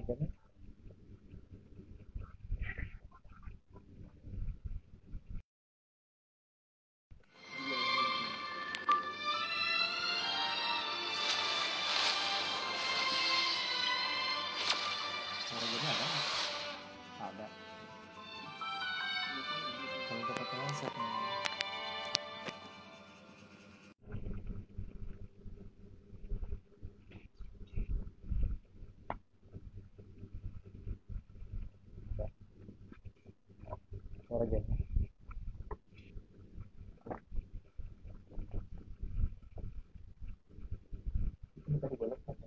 aja nih. Suara gini ada nggak? Ada. Kalau kita pakai headset nih. Suara gini. Ini tadi boleh pakai.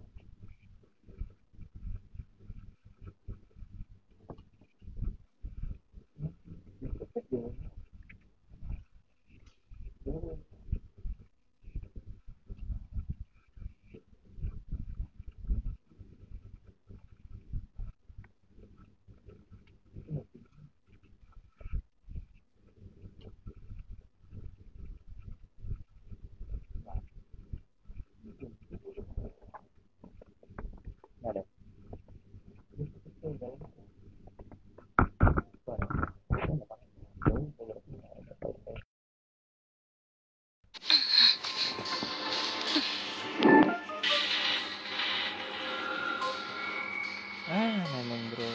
Ada. Memang bro.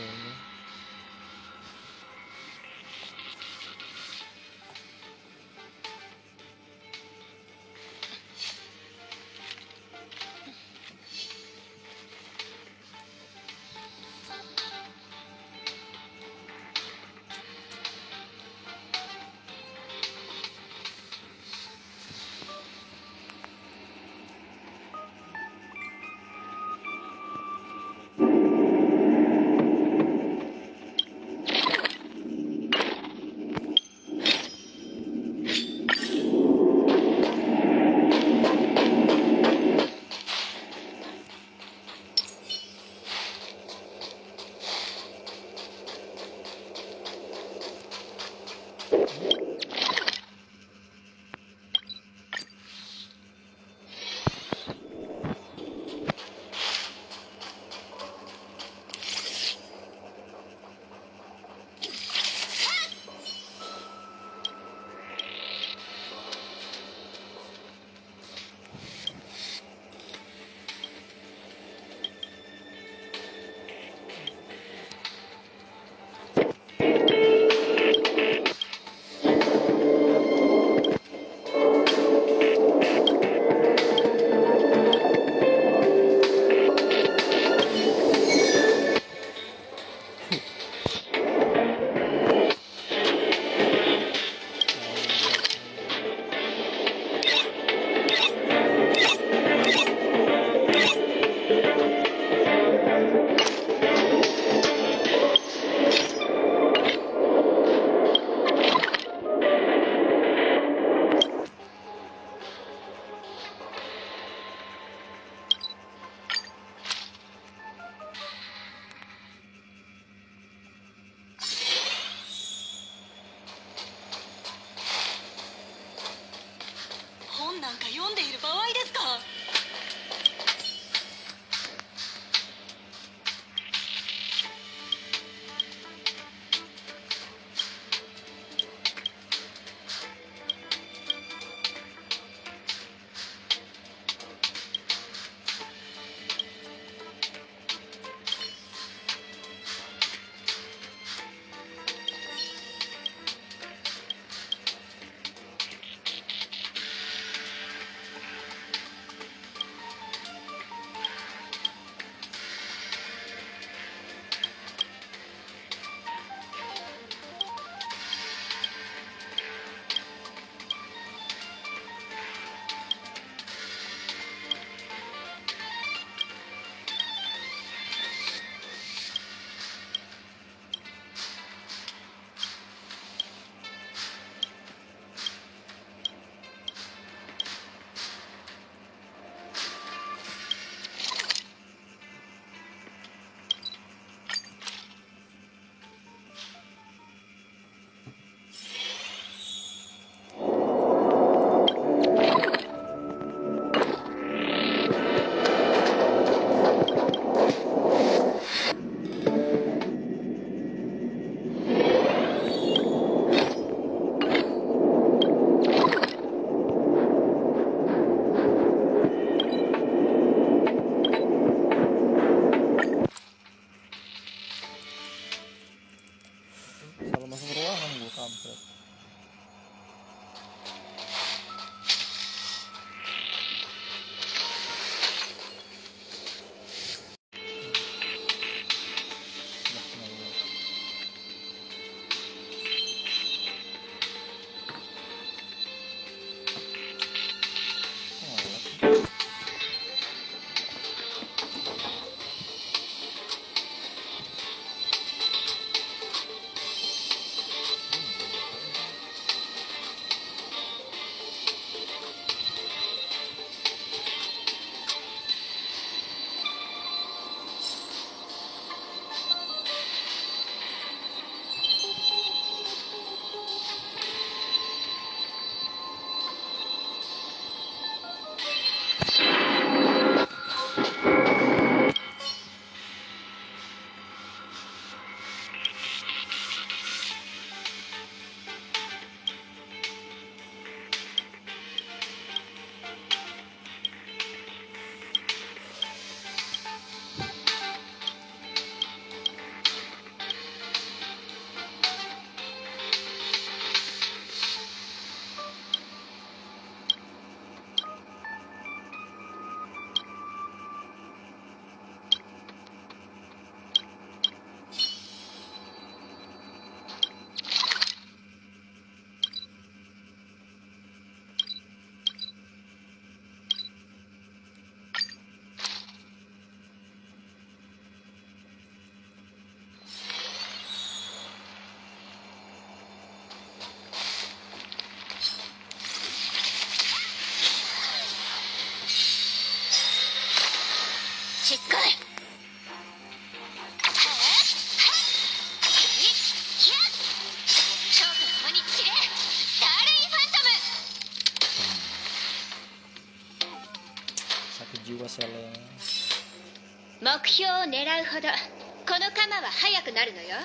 spesialnya. 目標を狙うほどこの鎌は速くなるのよ。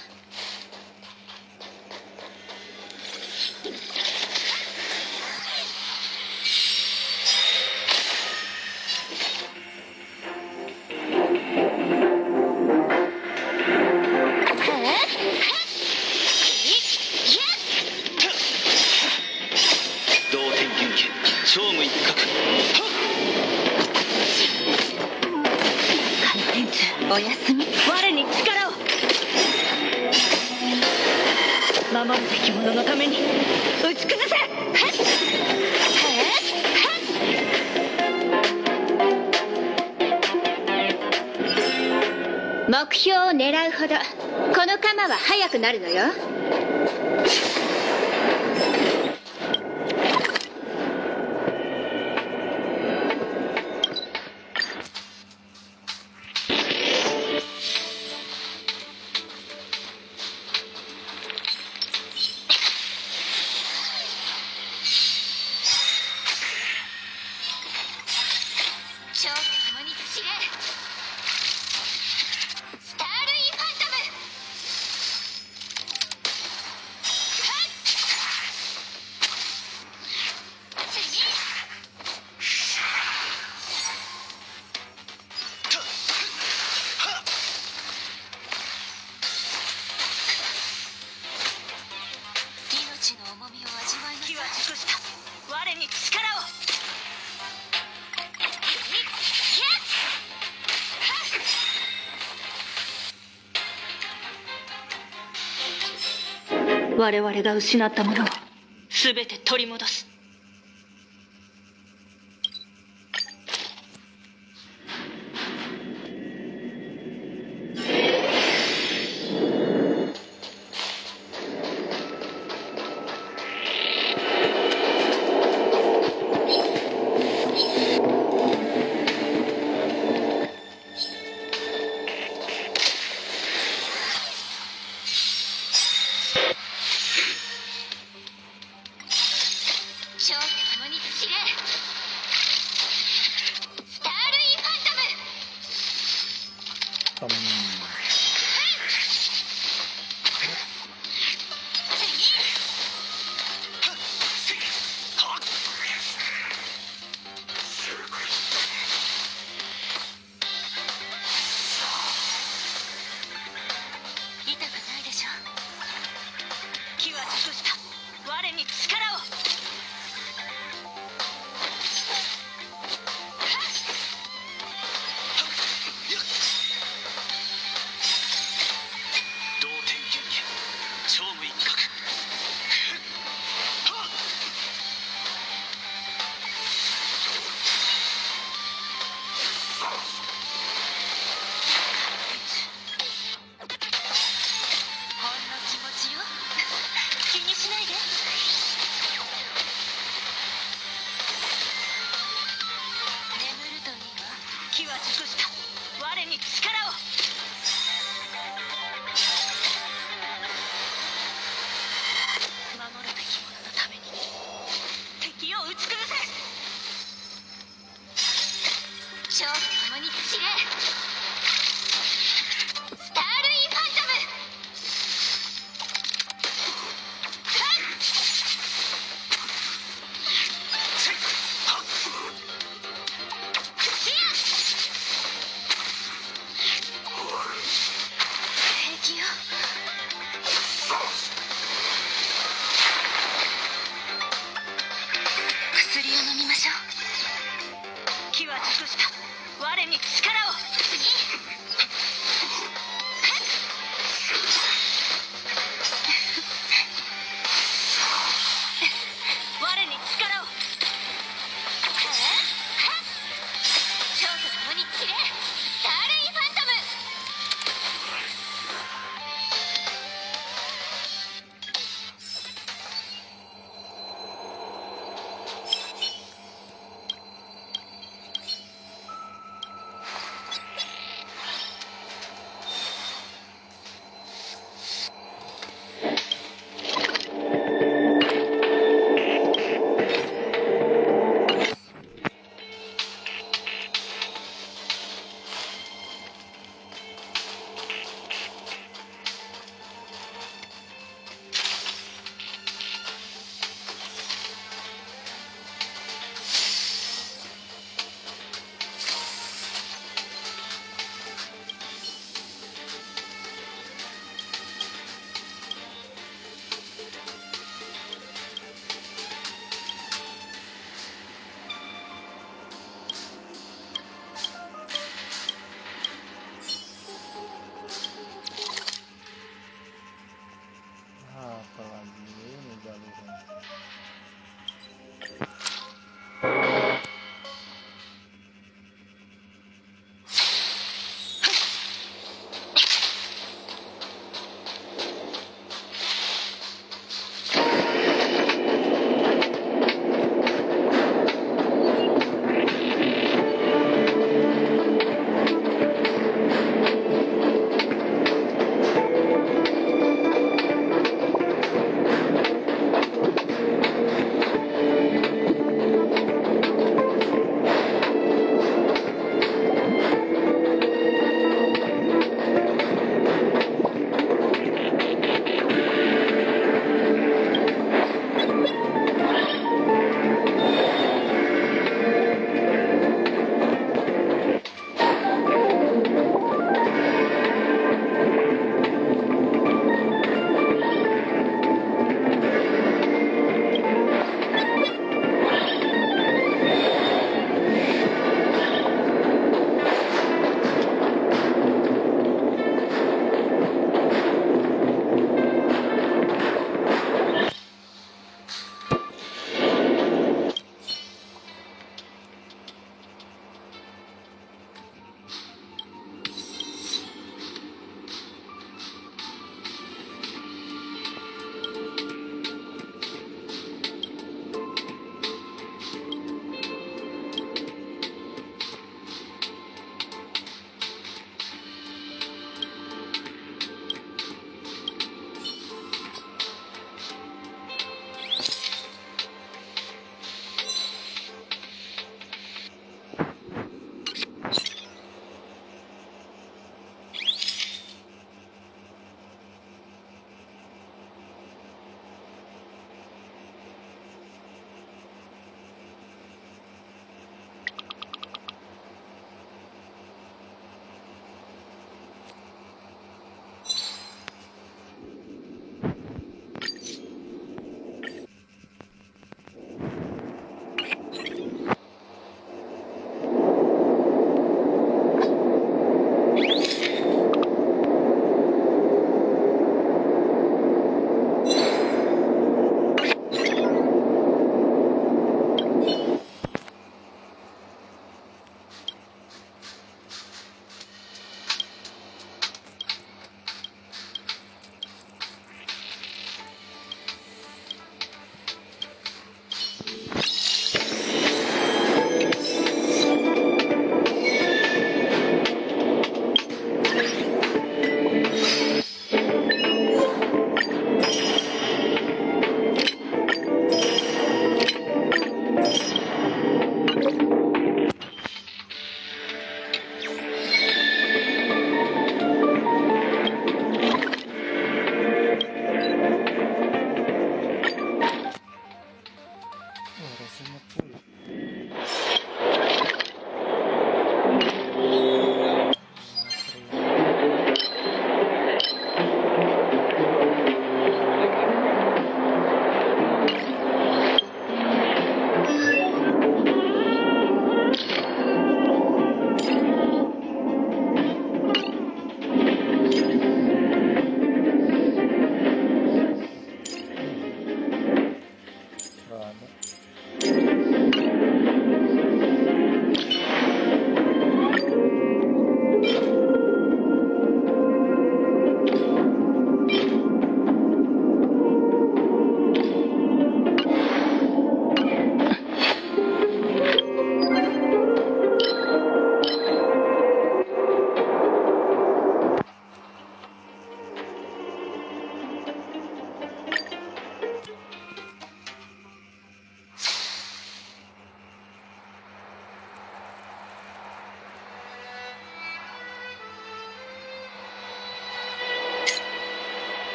おやすみ。我に力を。守るべき者のために打ち崩せ。 目標を狙うほどこの鎌は速くなるのよ。 我々が失ったものを全て取り戻す。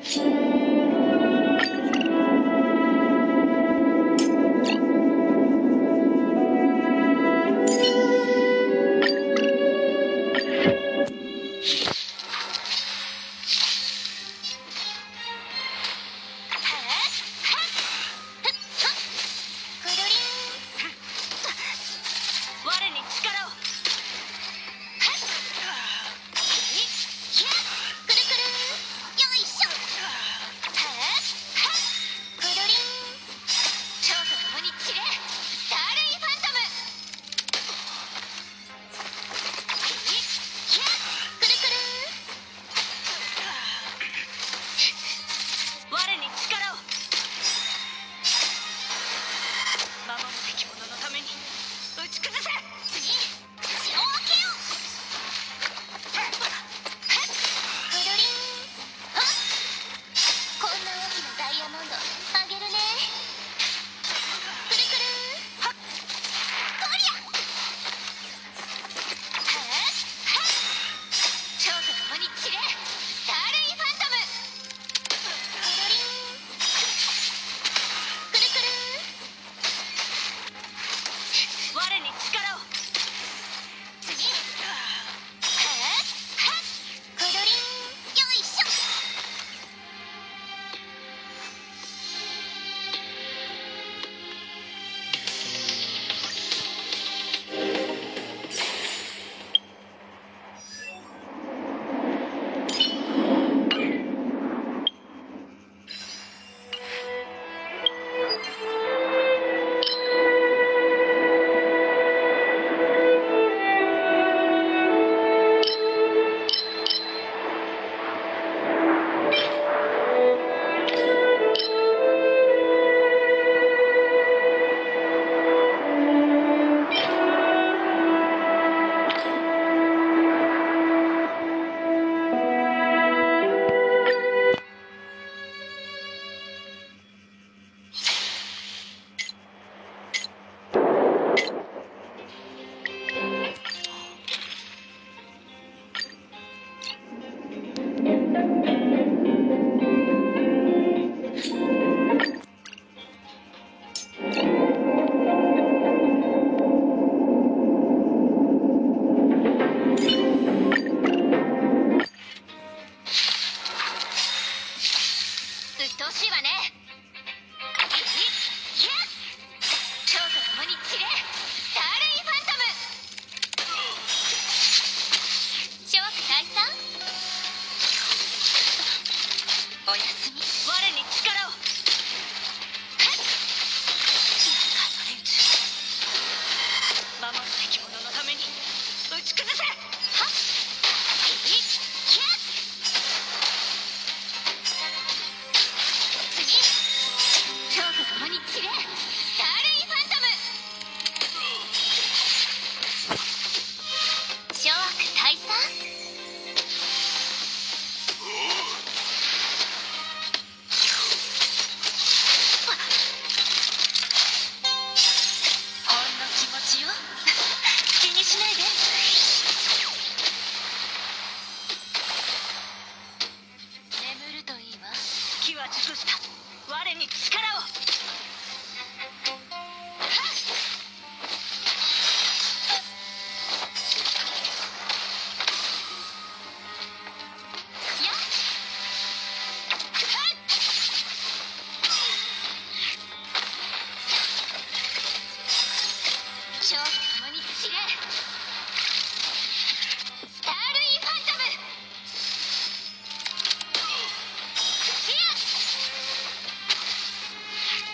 こ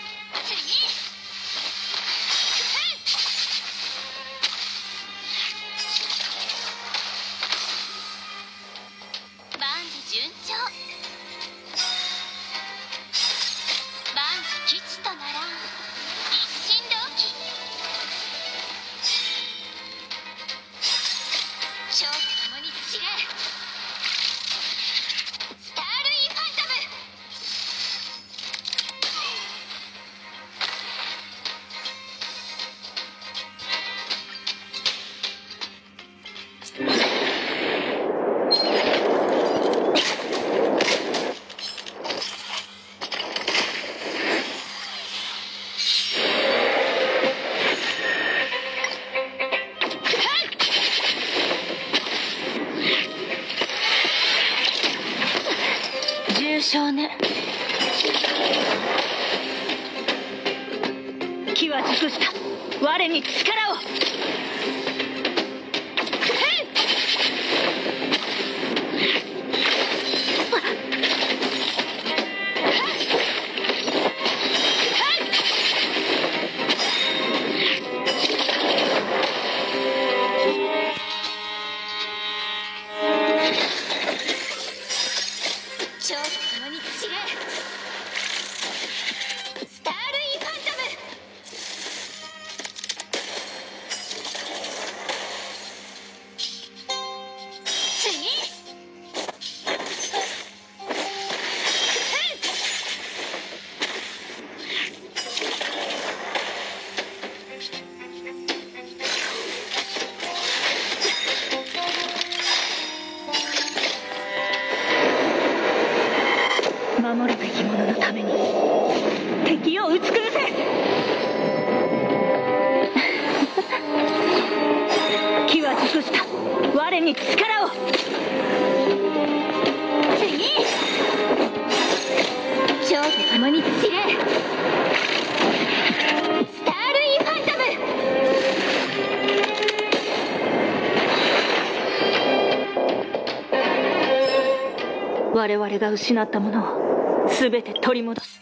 優少年。機は熟した。我に力を。 蝶と共に散れ。スタールインファントム。次。 守るべき者のために敵を打ち崩せ。機は熟した。我に力を。 次。蝶と共に散れ。スタールインファントム。 我々が失ったものを全て取り戻す。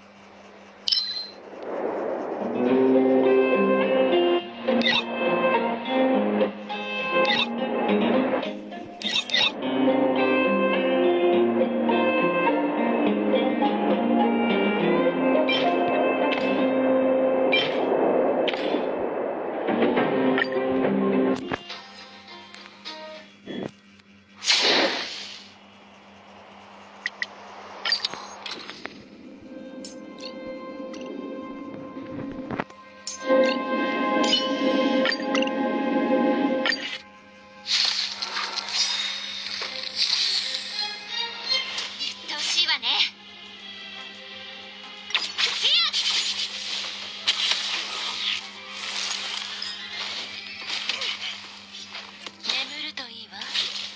年はね。眠るといいわ。はっ、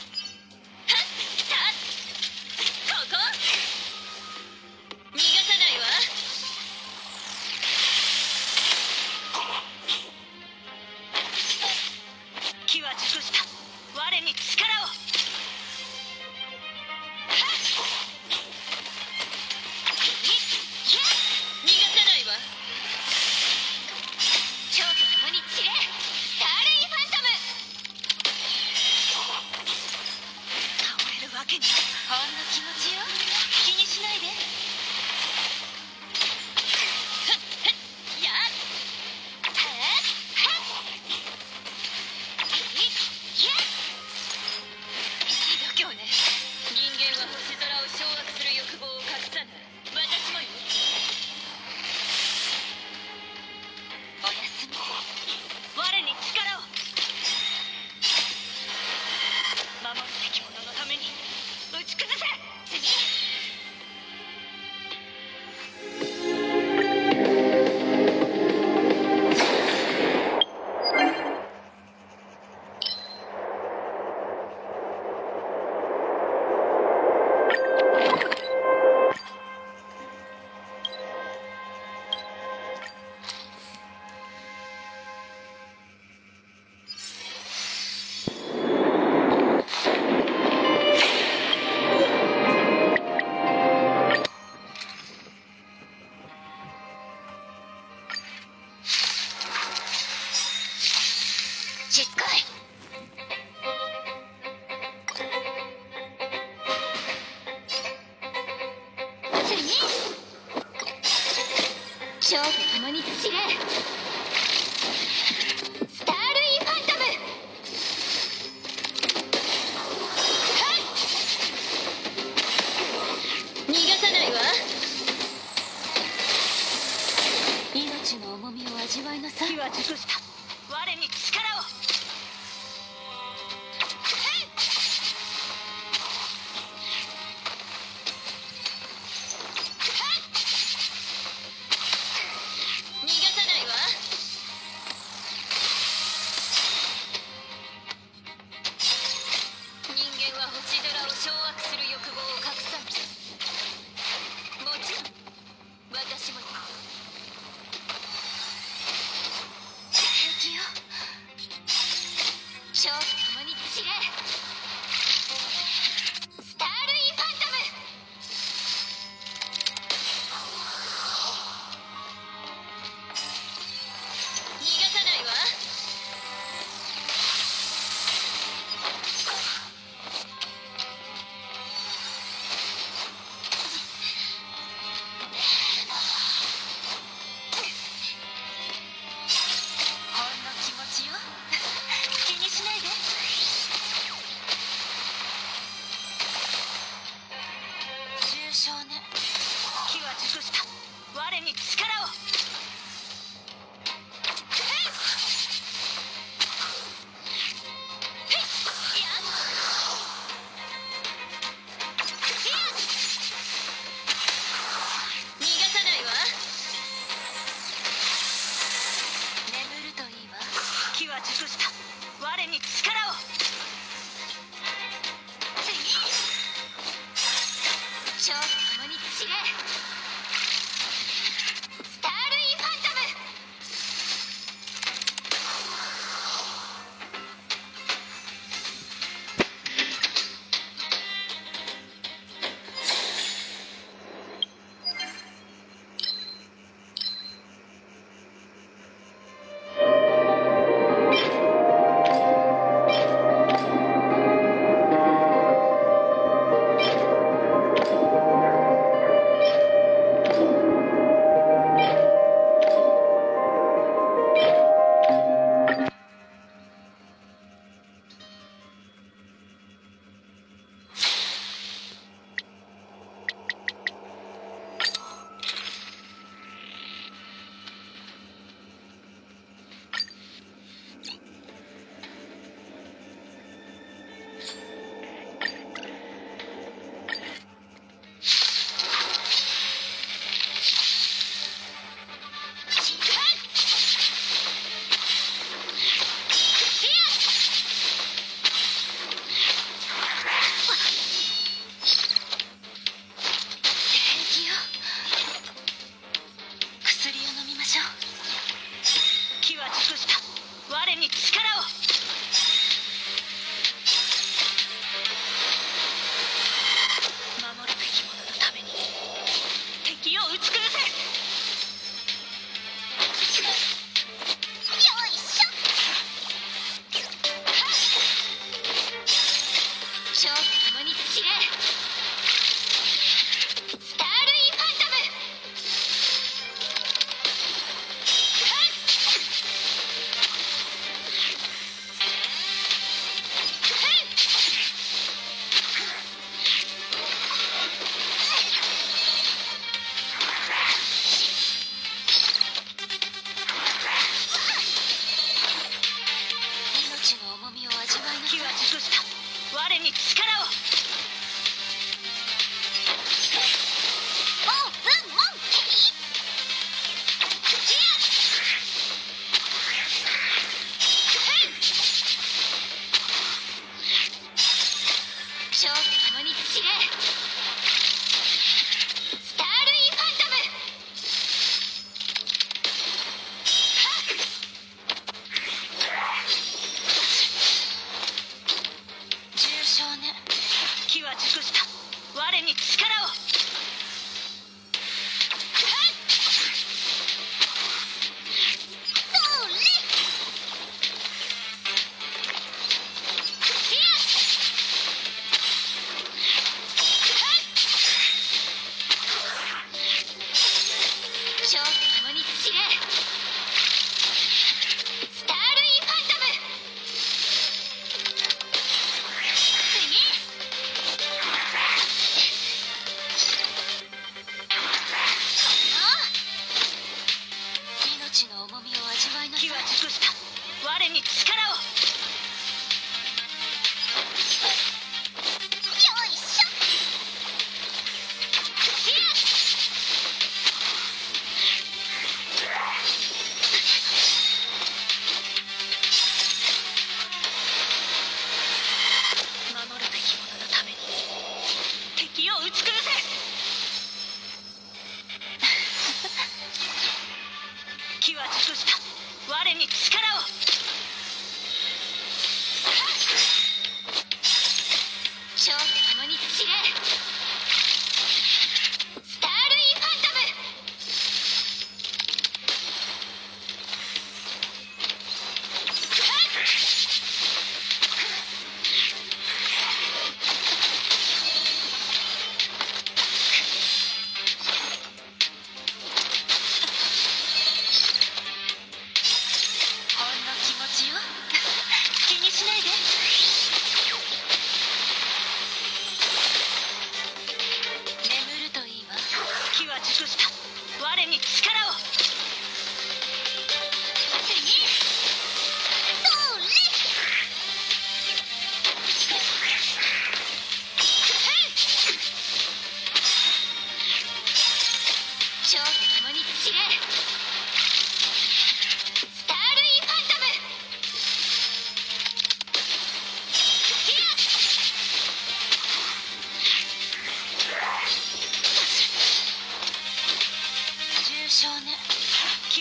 たっ、ここ。逃がさないわ。 機は熟した。我に力を。 逃がさないわ。蝶と共に散れ。スタールインファントム。 倒れるわけにほんの気持ちよ。気にしないで。やっ、はっ、はっ、やっ。度胸ね。人間は星空を掌握する欲望を隠さない。私もよ。おやすみ。 我に力を。守るべき者のために打ち崩せ。 次。10回。次。蝶と共に散れ。スタールインファントム。はっ、逃がさないわ。命の重みを味わいなさい。 機は熟した。我に力を。 逃がさないわ。人間は星空を掌握する欲望を隠さない。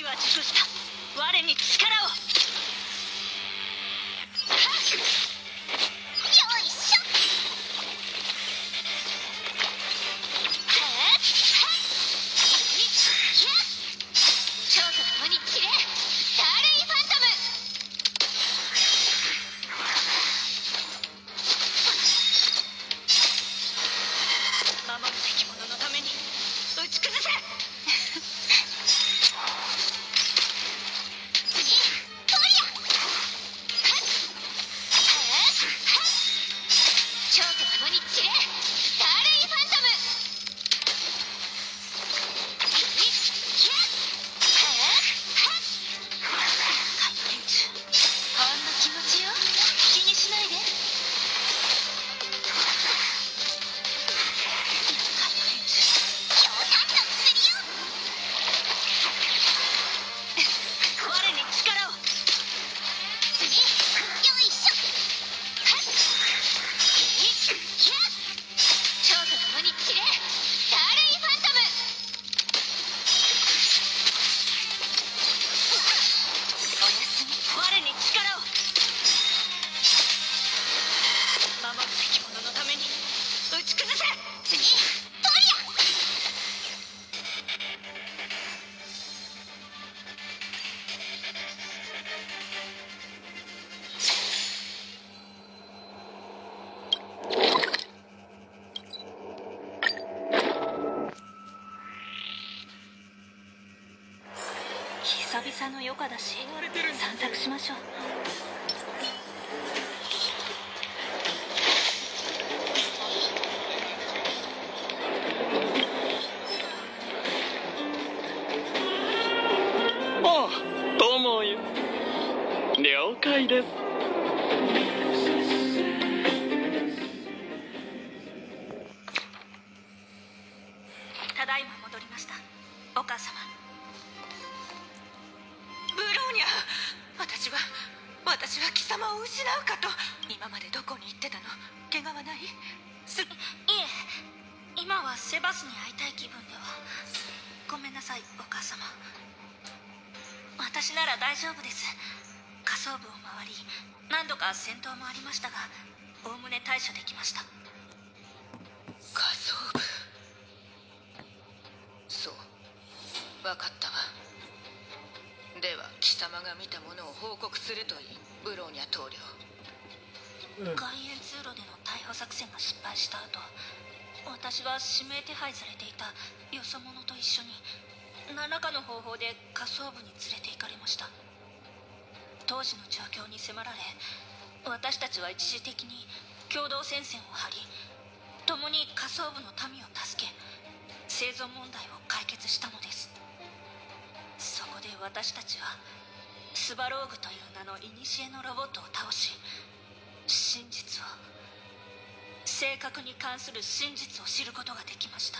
は熟した。我に力を。久々の余暇だし散策しましょう。 ああ、友よ。了解です。 ただいま戻りました、お母様。ブローニャ、私は貴様を失うかと。今までどこに行ってたの？怪我はない？いえ、今はセバスに会いたい気分では。ごめんなさい、お母様。私なら大丈夫です。下層部を回り、何度か戦闘もありましたが、おおむね対処できました。 下層部。そう、分かったわ。では貴様が見たものを報告するといい、ブローニャ棟梁。 外縁通路での逮捕作戦が失敗した後、私は指名手配されていたよそ者と一緒に何らかの方法で下層部に連れて行かれました。当時の状況に迫られ、私たちは一時的に共同戦線を張り、共に下層部の民を助け、生存問題を解決したのです。そこで私たちはスバローグという名の古のロボットを倒し、真実を、正確に関する真実を知ることができました。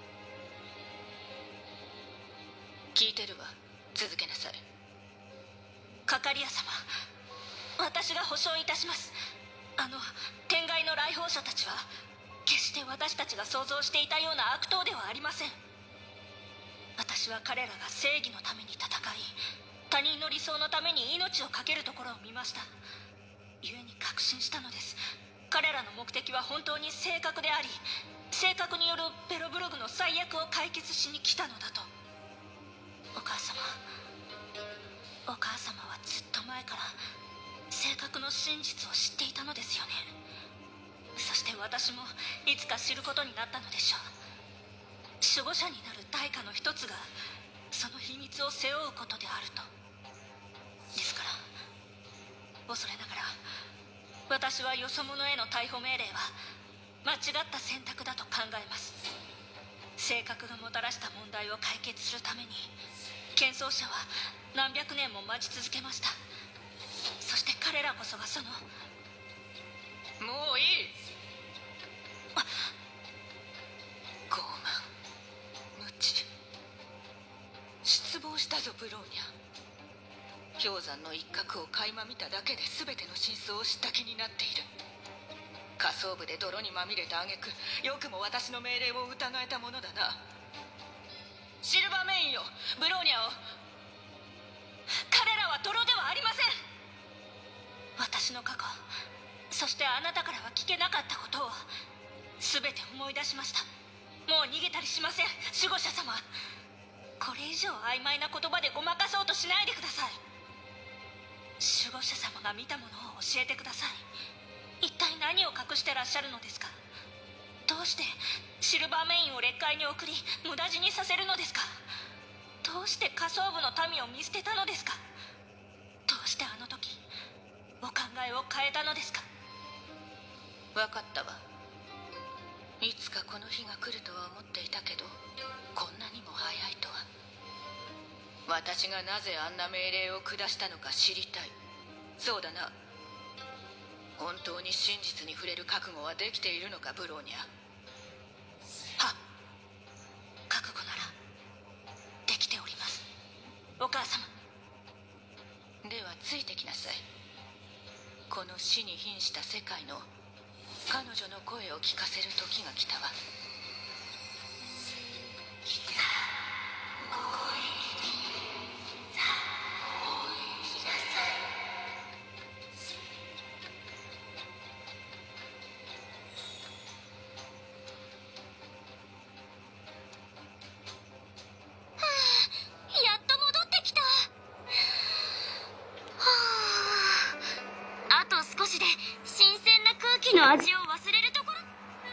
聞いてるわ、続けなさい。 カカリア様、私が保証いたします。天外の来訪者たちは決して私たちが想像していたような悪党ではありません。私は彼らが正義のために戦い、他人の理想のために命を懸けるところを見ました。故に確信したのです。彼らの目的は本当に正確であり、正確によるペロブログの最悪を解決しに来たのだと。お母様はずっと前から正確の真実を知っていたのですよね。そして私もいつか知ることになったのでしょう。守護者になる対価の一つがその秘密を背負うことであると。ですから恐れながら、私はよそ者への逮捕命令は間違った選択だと考えます。性格がもたらした問題を解決するために剣争者は何百年も待ち続けました。そして彼らこそがその。 もういい。傲慢、無知。失望したぞブローニャ。氷山の一角を垣間見ただけで全ての真相を知った気になっている。下層部で泥にまみれた挙句、よくも私の命令を疑えたものだな。シルバーメインよ、ブローニャを。 泥ではありません。私の過去、そしてあなたからは聞けなかったことを全て思い出しました。もう逃げたりしません。守護者様、これ以上曖昧な言葉でごまかそうとしないでください。守護者様が見たものを教えてください。一体何を隠してらっしゃるのですか？どうしてシルバーメインを劣界に送り無駄死にさせるのですか？どうして下層部の民を見捨てたのですか？どうしてあの時お考えを変えたのですか？ 分かったわ。いつかこの日が来るとは思っていたけど、こんなにも早いとは。私がなぜあんな命令を下したのか知りたい。そうだな。本当に真実に触れる覚悟はできているのか、ブローニャ。 はっ、覚悟ならできております、お母様。 ではついてきなさい。この死に瀕した世界の彼女の声を聞かせる時が来たわ。 やっと戻ってきた。はあ、あと少しで新鮮な空気の味を忘れるところ。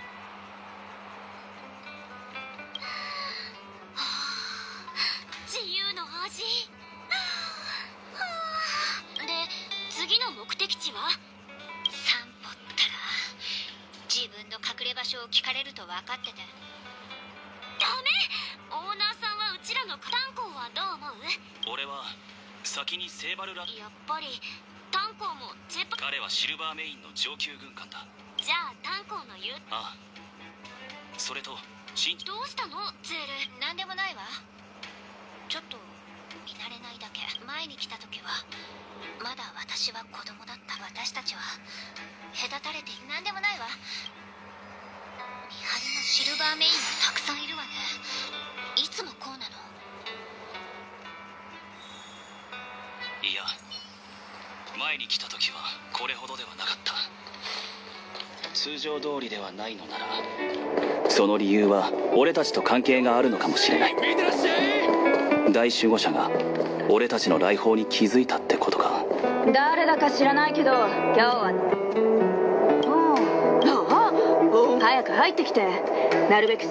はあ、自由の味。はあ、で次の目的地は？散歩ったら自分の隠れ場所を聞かれると分かってて。ダメ！オーナーさんはうちらの炭鉱はどう思う？ 俺は先にセーバルラ。 やっぱり炭鉱もゼッパ。 彼はシルバーメインの上級軍艦だ。 じゃあ炭鉱の言う。 ああ、それと新。 どうしたのゼール？なんでもないわ。ちょっと見慣れないだけ。前に来た時はまだ私は子供だった。私たちは隔たれてなんでもないわ。見張りのシルバーメインがたくさんいるわね。いつもこうなの？ いや、前に来た時はこれほどではなかった。通常通りではないのなら、その理由は俺たちと関係があるのかもしれない。見てらっしゃい。大守護者が俺たちの来訪に気づいたってことか。 誰だか知らないけど今日は早く入ってきて。なるべく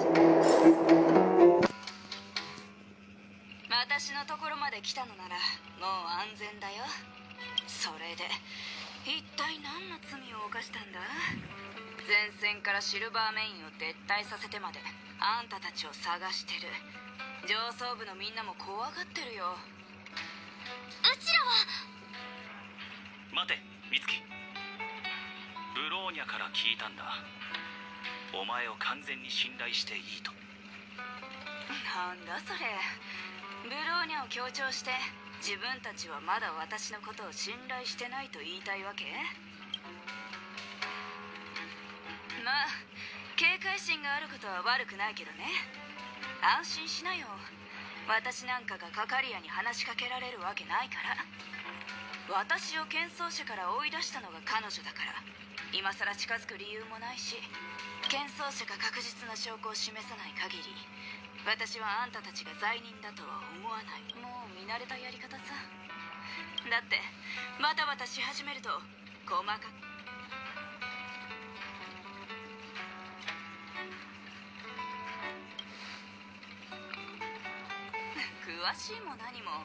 私のところまで来たのならもう安全だよ。それで一体何の罪を犯したんだ？前線からシルバーメインを撤退させてまであんたたちを探してる。上層部のみんなも怖がってるよ。 うちらは。 待て、美月。ブローニャから聞いたんだ。お前を完全に信頼していいと。 なんだそれ。ブローニャを強調して自分たちはまだ私のことを信頼してないと言いたいわけ？まあ警戒心があることは悪くないけどね。安心しなよ。私なんかがカカリアに話しかけられるわけないから。私を喧騒者から追い出したのが彼女だから今さら近づく理由もないし、喧騒者が確実な証拠を示さない限り私はあんたたちが罪人だとは思わない。もう見慣れたやり方さ。だってバタバタし始めると細かく。詳しいも何も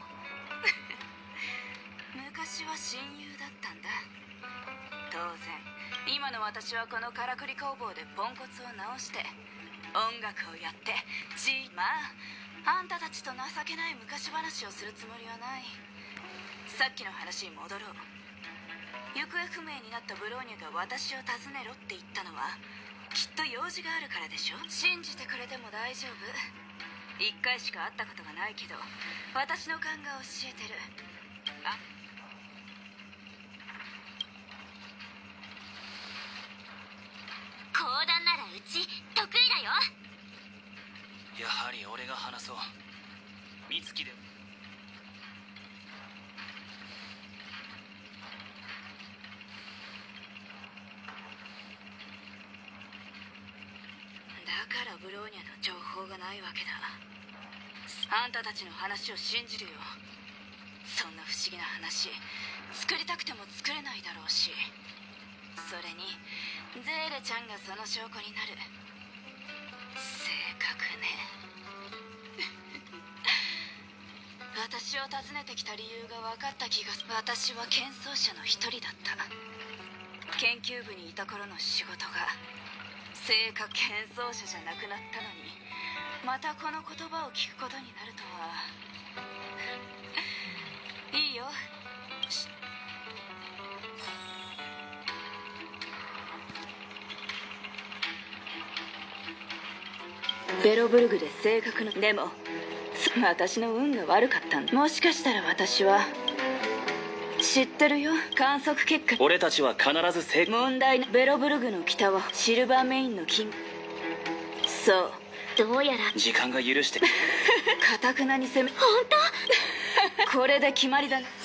昔は親友だったんだ。当然今の私はこのからくり工房でポンコツを直して音楽をやってまああんたたちと情けない昔話をするつもりはない。さっきの話に戻ろう。行方不明になったブローニャが私を訪ねろって言ったのはきっと用事があるからでしょ。信じてくれても大丈夫。一回しか会ったことがないけど私の勘が教えてる。あ、 講談ならうち得意だよ。 やはり俺が話そう。美月で。 ローニャの情報がないわけだ。あんたたちの話を信じるよ。そんな不思議な話作りたくても作れないだろうし、それにゼーレちゃんがその証拠になる。正確ね。私を訪ねてきた理由が分かった気がする。私は剣奏者の一人だった。研究部にいた頃の仕事が正確剣奏者じゃなくなったのに、またこの言葉を聞くことになるとは。いいよ。ベロブルグで正確な。でも私の運が悪かったんだ。もしかしたら私は知ってるよ、観測結果。 俺たちは必ず成功。 問題な。ベロブルグの北はシルバーメインの金。そう、 どうやら時間が許してかたくなに攻め。 本当？ これで決まりだな。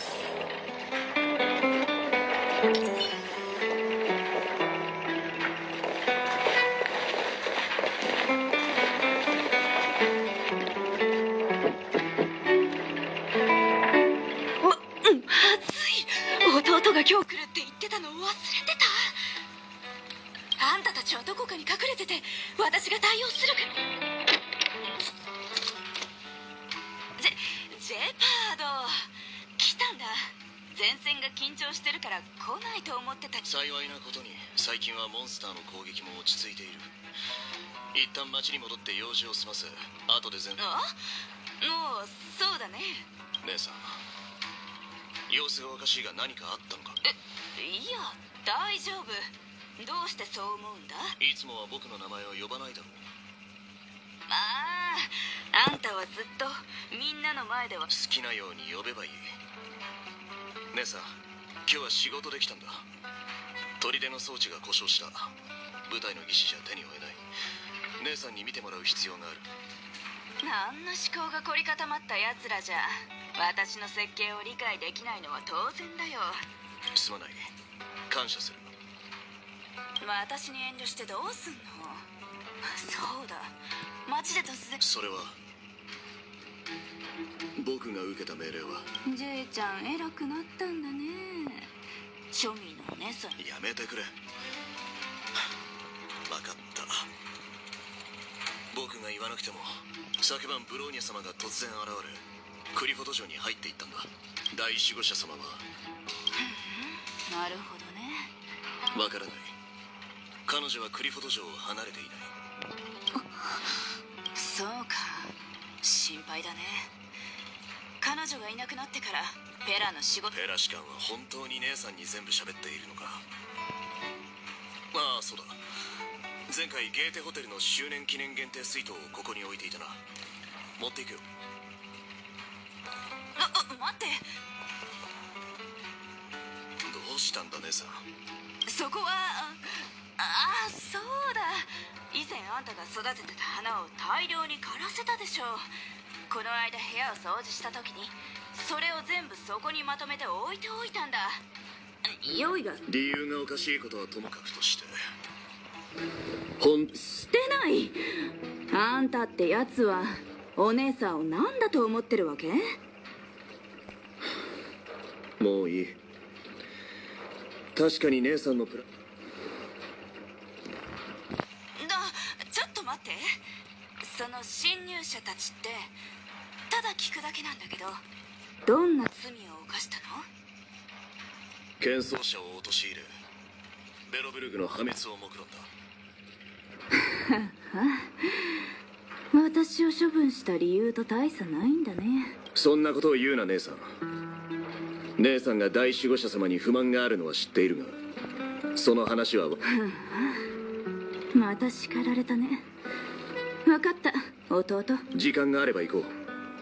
弟が今日来るって言ってたのを忘れてた。あんたたちはどこかに隠れてて、私が対応するから。ジェパード来たんだ。前線が緊張してるから来ないと思ってた。 幸いなことに最近はモンスターの攻撃も落ち着いている。一旦町に戻って用事を済ませ、後で全部。 あ、もうそうだね。 姉さん、様子がおかしいが何かあったのか？ いや大丈夫。どうしてそう思うんだ？ いつもは僕の名前を呼ばないだろう。 あんたはずっとみんなの前では。 好きなように呼べばいい。姉さん、今日は仕事できたんだ。砦の装置が故障した。部隊の技師じゃ手に負えない。姉さんに見てもらう必要がある。 あんな思考が凝り固まったやつらじゃ私の設計を理解できないのは当然だよ。 すまない、感謝する。 私に遠慮してどうすんの。そうだ、街で突然。 それは僕が受けた命令は。 ジェイちゃん偉くなったんだね。庶民のお姉さん。 やめてくれ。分かった。僕が言わなくても昨晩ブローニャ様が突然現れクリフォド城に入っていったんだ。大守護者様は。 なるほどね。 わからない。彼女はクリフォド城を離れていない。 そうか、心配だね。彼女がいなくなってからペラの仕事。 ペラ士官は本当に姉さんに全部喋っているのか？ああ、そうだ。前回ゲーテホテルの周年記念限定水筒をここに置いていたな。持っていくよ。 待って。 どうしたんだ姉さん。 そこはそうだ。以前あんたが育ててた花を大量に枯らせたでしょ。この間部屋を掃除した時にそれを全部そこにまとめて置いておいたんだ。用意が。 理由がおかしいことはともかくとして、 してない。あんたってやつはお姉さんを何だと思ってるわけ？ もういい。確かに姉さんのプラ。 ちょっと待って。その侵入者たちってただ聞くだけなんだけど、どんな罪を犯したの？ 剣奏者を陥れベロブルグの破滅を目論んだ。 私を処分した理由と大差ないんだね。 そんなことを言うな姉さん。姉さんが大守護者様に不満があるのは知っているが、その話は。 また叱られたね。分かった、弟。 時間があれば行こう。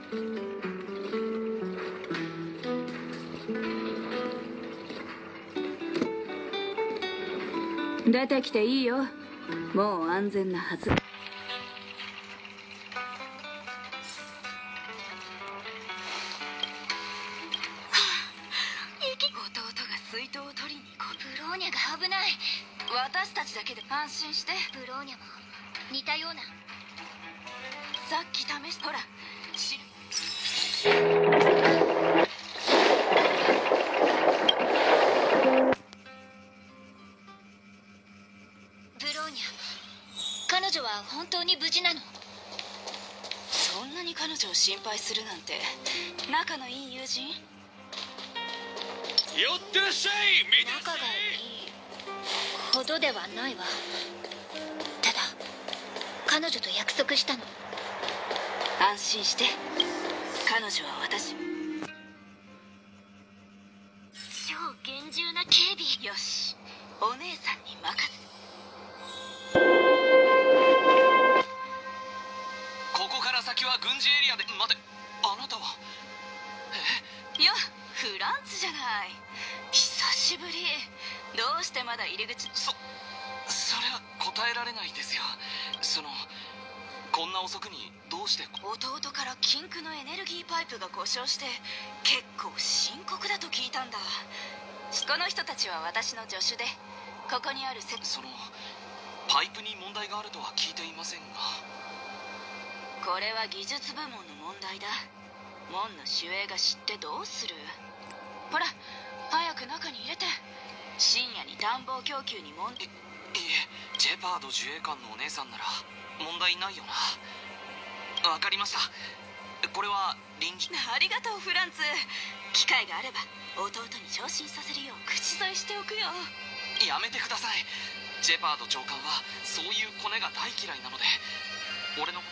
出てきていいよ。もう安全なはず。弟が水筒を取りに行こう。 ブローニャが危ない。 私たちだけで安心して。 ブローニャも似たようなさっき試しほらブローニャ、彼女は本当に無事なの？ そんなに彼女を心配するなんて。仲のいい友人？ 寄ってらっしゃい。見てらっしゃ仲がい。 いいほどではないわ。ただ彼女と約束したの。 安心して、彼女は私。 超厳重な警備。 よし、お姉さんに任せ。 ここから先は軍事エリアで。待て、あなたは。 いや、フランツじゃない。久しぶり。どうしてまだ入り口。 それは答えられないですよ。こんな遅くにどうして。 弟から禁句のエネルギーパイプが故障して結構深刻だと聞いたんだ。この人たちは私の助手で、ここにあるパイプに問題があるとは聞いていませんが。 これは技術部門の問題だ。門の守衛が知ってどうする。ほら、早く中に入れて。深夜に暖房供給にいえ、ジェパード自衛官のお姉さんなら問題ないよな。わかりました。これは臨時。 ありがとうフランツ。機会があれば弟に昇進させるよう口添えしておくよ。 やめてください。ジェパード長官はそういうコネが大嫌いなので。俺の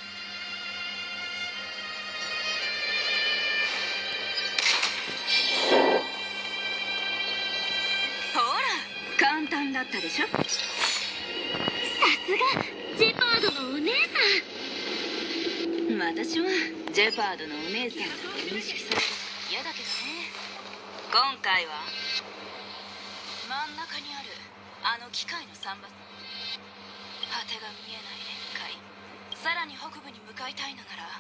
ほら、簡単だったでしょ。 さすがジェパードのお姉さん。 私はジェパードのお姉さんと認識されて嫌だけどね。今回は真ん中にあるあの機械の桟橋。果てが見えない連海。さらに北部に向かいたいのなら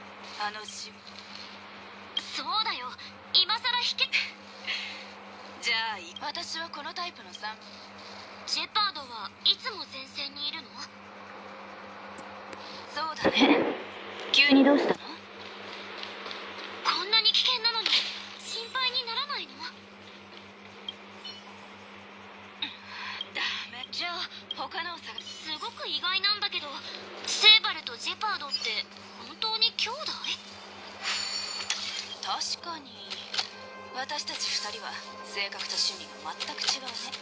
そうだよ、今さら引け。 じゃあ私はこのタイプのジェパードはいつも前線にいるの？ そうだね。急にどうしたの？ こんなに危険なのに心配にならないの？ ダメ。じゃあ他のを探す。 すごく意外なんだけど、セーバルとジェパードって本当に兄弟？ 確かに私たち2人は性格と趣味が全く違うね。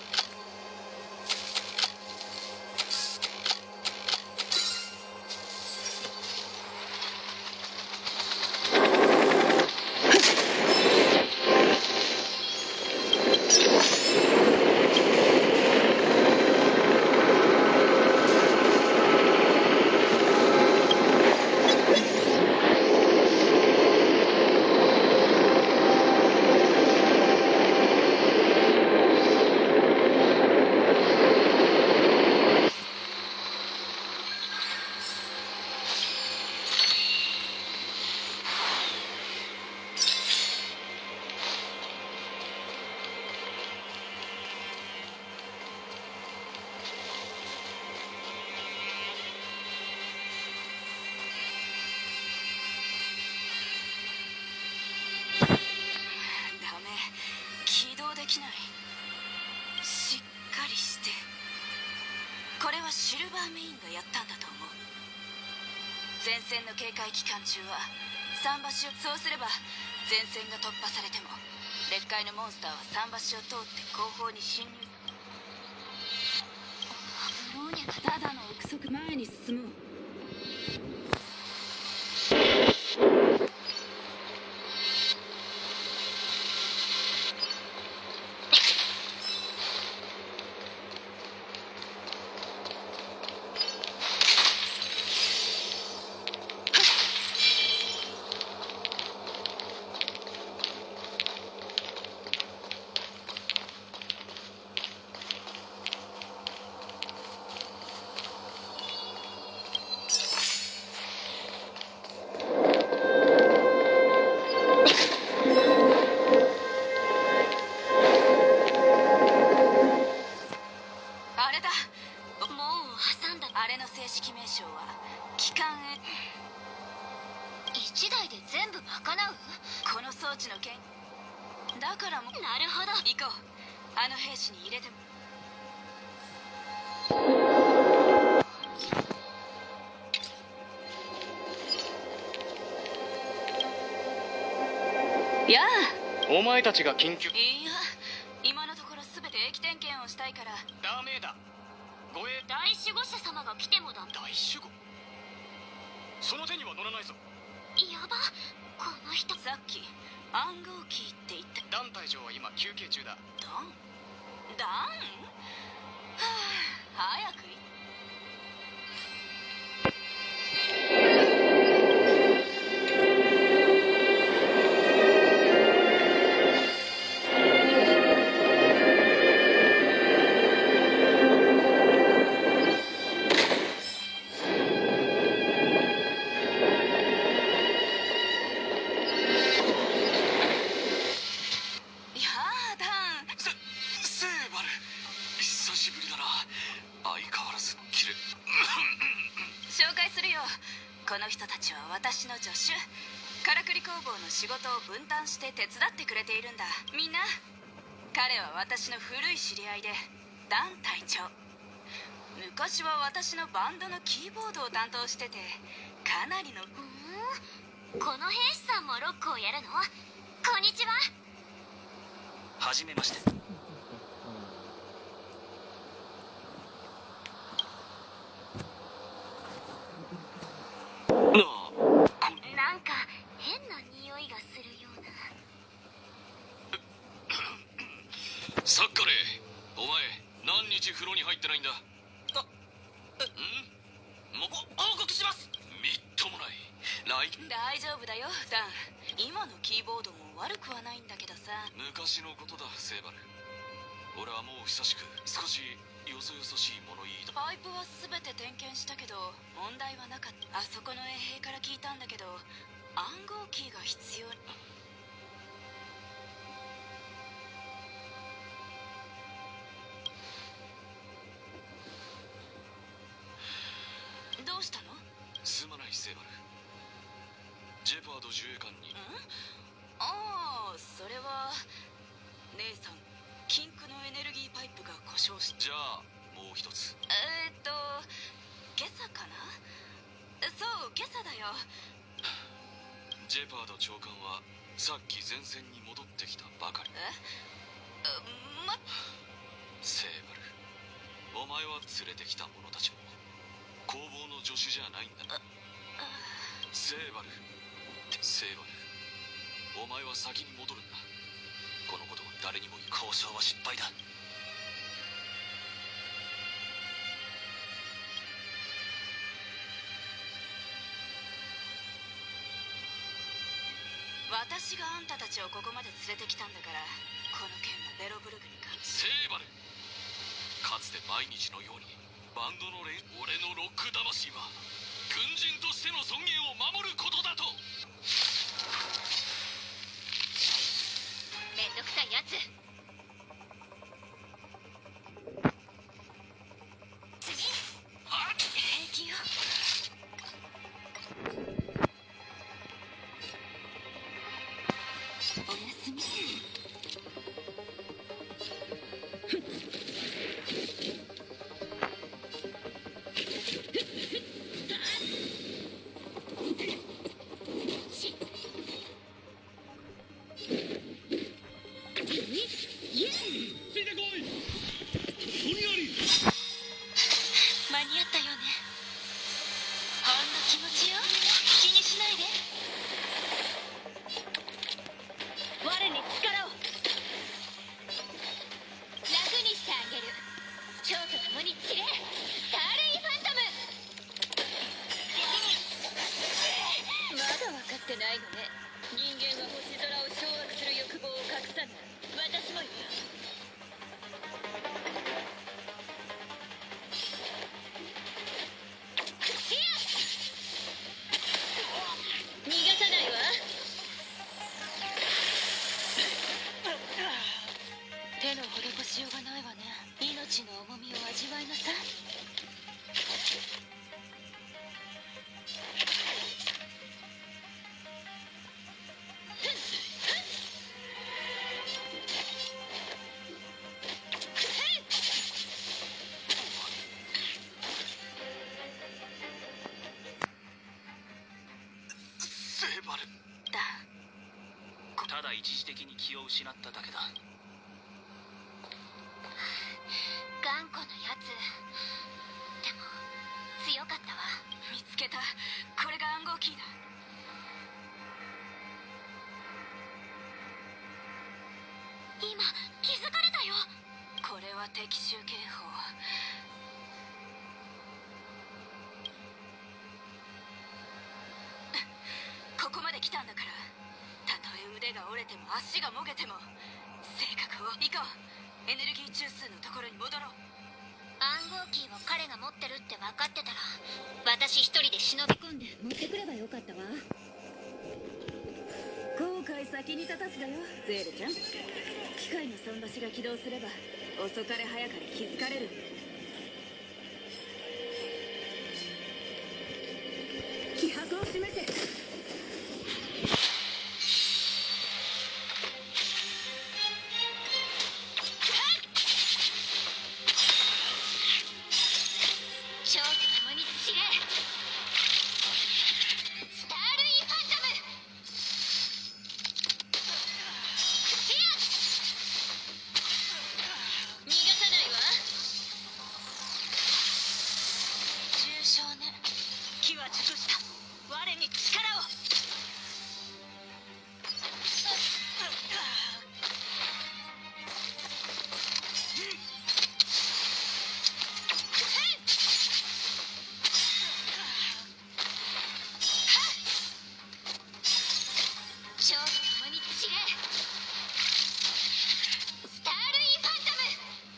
これはシルバーメインがやったんだと思う。前線の警戒期間中は桟橋を。そうすれば前線が突破されても劣界のモンスターは桟橋を通って後方に侵入。 ブローニャがただの憶測。前に進もう。 で全部賄う？ この装置の件だからもうなるほど。 行こう。あの兵士に入れても。やあ。 お前たちが緊急。 いや、今のところ全て駅点検をしたいから。 ダメだ。護衛大守護者様が来てもだ。 大守護。その手には乗らないぞ。 やば、この人。 さっき暗号キーって言った。 ダン隊長は今休憩中だ。 ダンはあ、早くい。 セーバル、久しぶりだな。相変わらずのキレ。 紹介するよ。この人たちは私の助手。からくり工房の仕事を分担して手伝ってくれているんだ。みんな、彼は私の古い知り合いでダン隊長。昔は私のバンドのキーボードを担当してて、かなりの。 この兵士さんもロックをやるの？こんにちは。 はじめまして。 なんか変な匂いがするような。 サッカレー、お前何日風呂に入ってないんだ。もう報告します。みっともない。 大丈夫だよダン。今のキーボードも悪くはないんだけどさ。 昔のことだセーバル。俺はもう久しく少しよそよそしい物言いだ。 パイプは全て点検したけど問題はなかった。あそこの衛兵から聞いたんだけど暗号キーが必要。どうしたの？ すまないセーバル。ジェパード自衛官に。 ああ、それは姉さん、禁句のエネルギーパイプが故障し。 じゃあもう一つ。 今朝かな。そう、今朝だよ。 ジェパード長官はさっき前線に戻ってきたばかり。セーバル、お前は連れてきた者たちも工房の助手じゃないんだ。セーバル、お前は先に戻るんだ。このことは誰にも言う。 交渉は失敗だ。 私があんたたちをここまで連れてきたんだから、この件もベロブルグにか。 セーバル、かつて毎日のようにバンドの俺のロック魂は軍人としての尊厳を守ることだと。 めんどくさいやつ。 平気よ。 おやすみ。 間に合ったよね。ほんの気持ちよ。気にしないで。 我に力を。楽にしてあげる。蝶と共に散れ。スターレイファントム。 まだ分かってないのね。人間は星空を掌握する欲望を隠さない。私もよ。逃がさないわ。手の施しようがないわね。命の重みを味わいなさい。 バルだ。 ただ一時的に気を失っただけだ。 頑固なやつでも強かったわ。 見つけた。これが暗号キーだ。 今気づかれたよ。 これは敵襲警報。ここまで来たんだから、たとえ腕が折れても足がもげても性格を。行こう。エネルギー中枢のところに戻ろう。 暗号キーを彼が持ってるって分かってたら私一人で忍び込んで持ってくればよかったわ。 後悔先に立たすだよ、ゼールちゃん。機械の桟橋が起動すれば遅かれ早かれ気づかれる。気迫を示せ。 蝶と共に散れ。スタールインファントム。逃がさないわ。 重傷ね。機は熟した。我に力を。 蝶と共に散れ。スタールインファントム。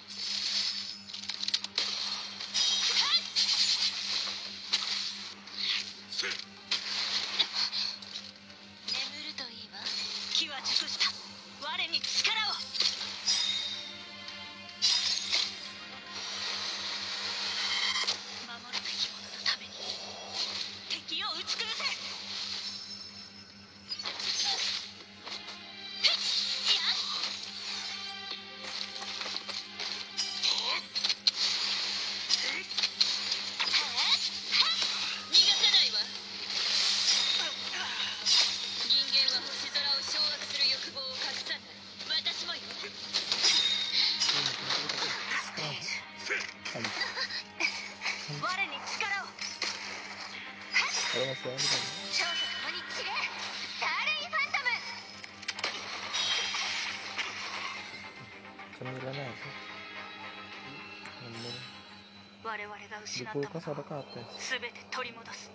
眠るといいわ。機は熟した。我に力を。守るべき者のために敵を打ち崩せ。逃がさないわ。人間は星空を掌握する欲望を隠さない。私もよ。我に力を。 Kalau masih ada kan? 蝶と共に散れ。スタールインファントム。 Cemilan aja. Nomor 我々が di 失ったも kulkas の ada ke atas. すべて取り戻す。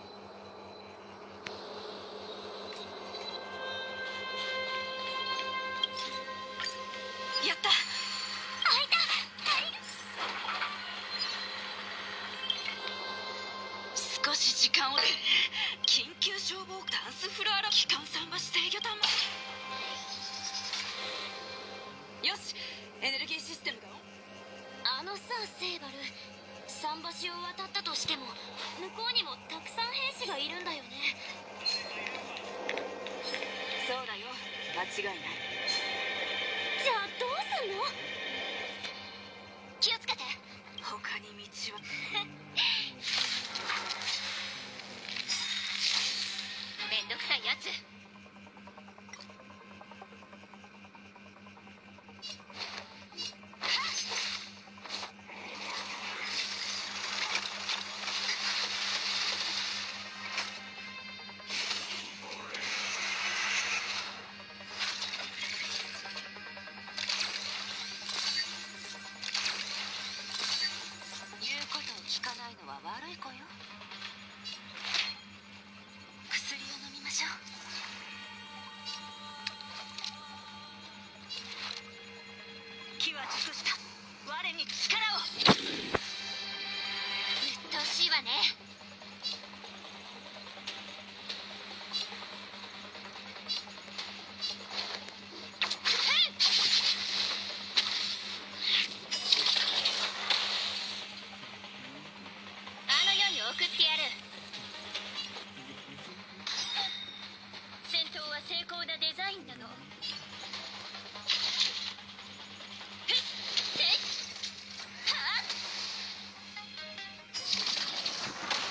やった。 開いた。 少し時間を。緊急消防ダンスフロアラ機関桟橋制御端末。よし、エネルギーシステムがオン。 あのさ、セイバル、桟橋を渡ったとしても向こうにもたくさん兵士がいるんだよね。 そうだよ、間違いない。 じゃあどうすんの？気をつけて。 他に道は。 めんどくさいやつ。 言うことを聞かないのは悪い子よ。薬を飲みましょう。機は熟した。我に力を。 鬱陶しいわね。あの世に送ってやる。戦闘は精巧なデザインなの。ふっせっはっ。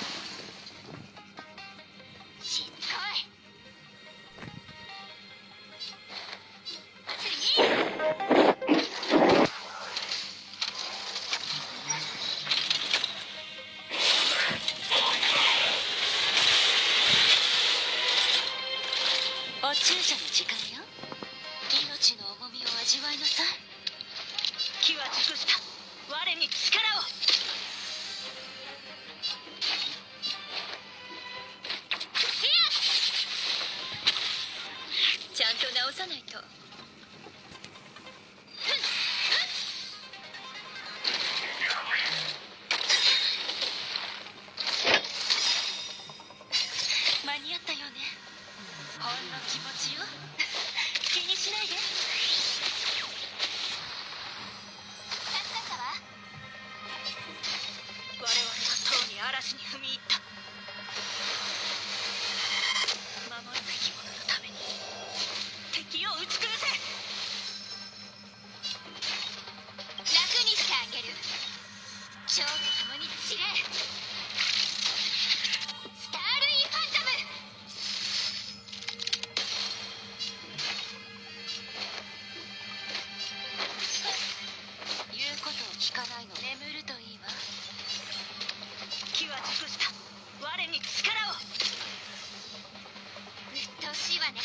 お注射の時間よ。命の重みを味わいなさい。 機は尽くした。我に力を。 ちゃんと直さないと。間に合ったよね。ほんの気持ちよ。気にしないで。 助かったわ。 我々はとうに嵐に踏み入った。守るべきもののために敵を打ち崩せ。 楽にしてあげる。蝶と共に散れ。スタールインファントム。 言うことを聞かないの。眠るといいわ。 機は尽くした。我に力を。 鬱陶しいわね。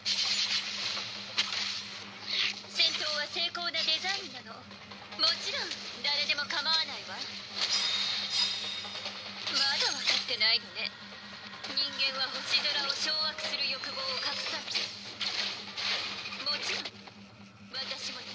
戦闘は精巧なデザインなの。もちろん誰でも構わないわ。まだ分かってないのね。人間は星空を掌握する欲望を隠さない。もちろん私もよ。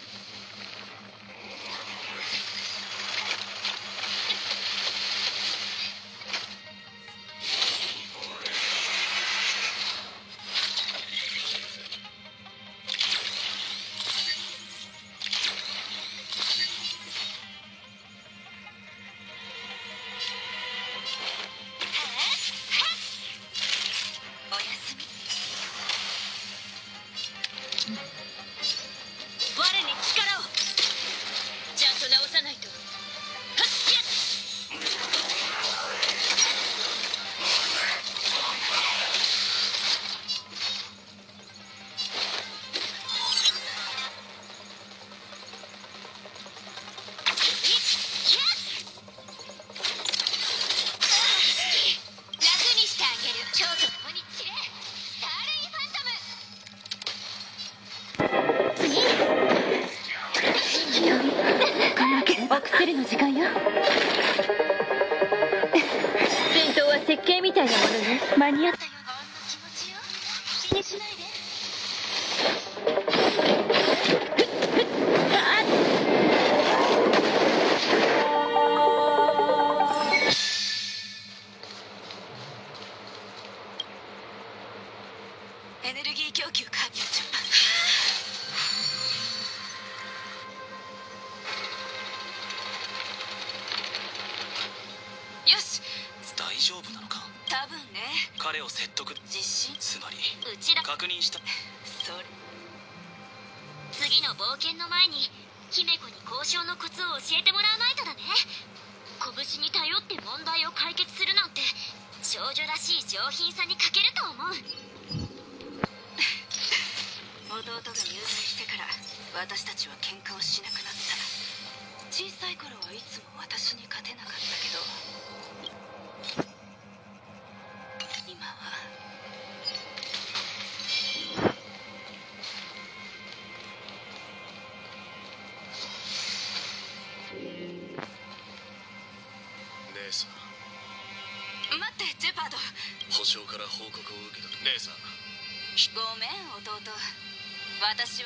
おやすみ。我に力を。ちゃんと直さないと。はっやっ。 楽にしてあげる。蝶と共に散れ。スタールインファントム。 お薬の時間よ。戦闘は設計みたいなものね。間に合ったよ。ほんの気持ちよ。気にしないで。エネルギー供給完了中。よし。 大丈夫なのか。 多分ね。 彼を説得。 実心。 つまりうちら確認した。 それ。 次の冒険の前に姫子に交渉のコツを教えてもらわないとだね。拳に頼って問題を解決するなんて少女らしい上品さに欠けると思う。 弟が入隊してから私たちは喧嘩をしなくなった。小さい頃はいつも私に勝てなかったけど、今は姉さん、 待って、ジェパード。 保証から報告を受けたと。姉さん、 ごめん弟。私は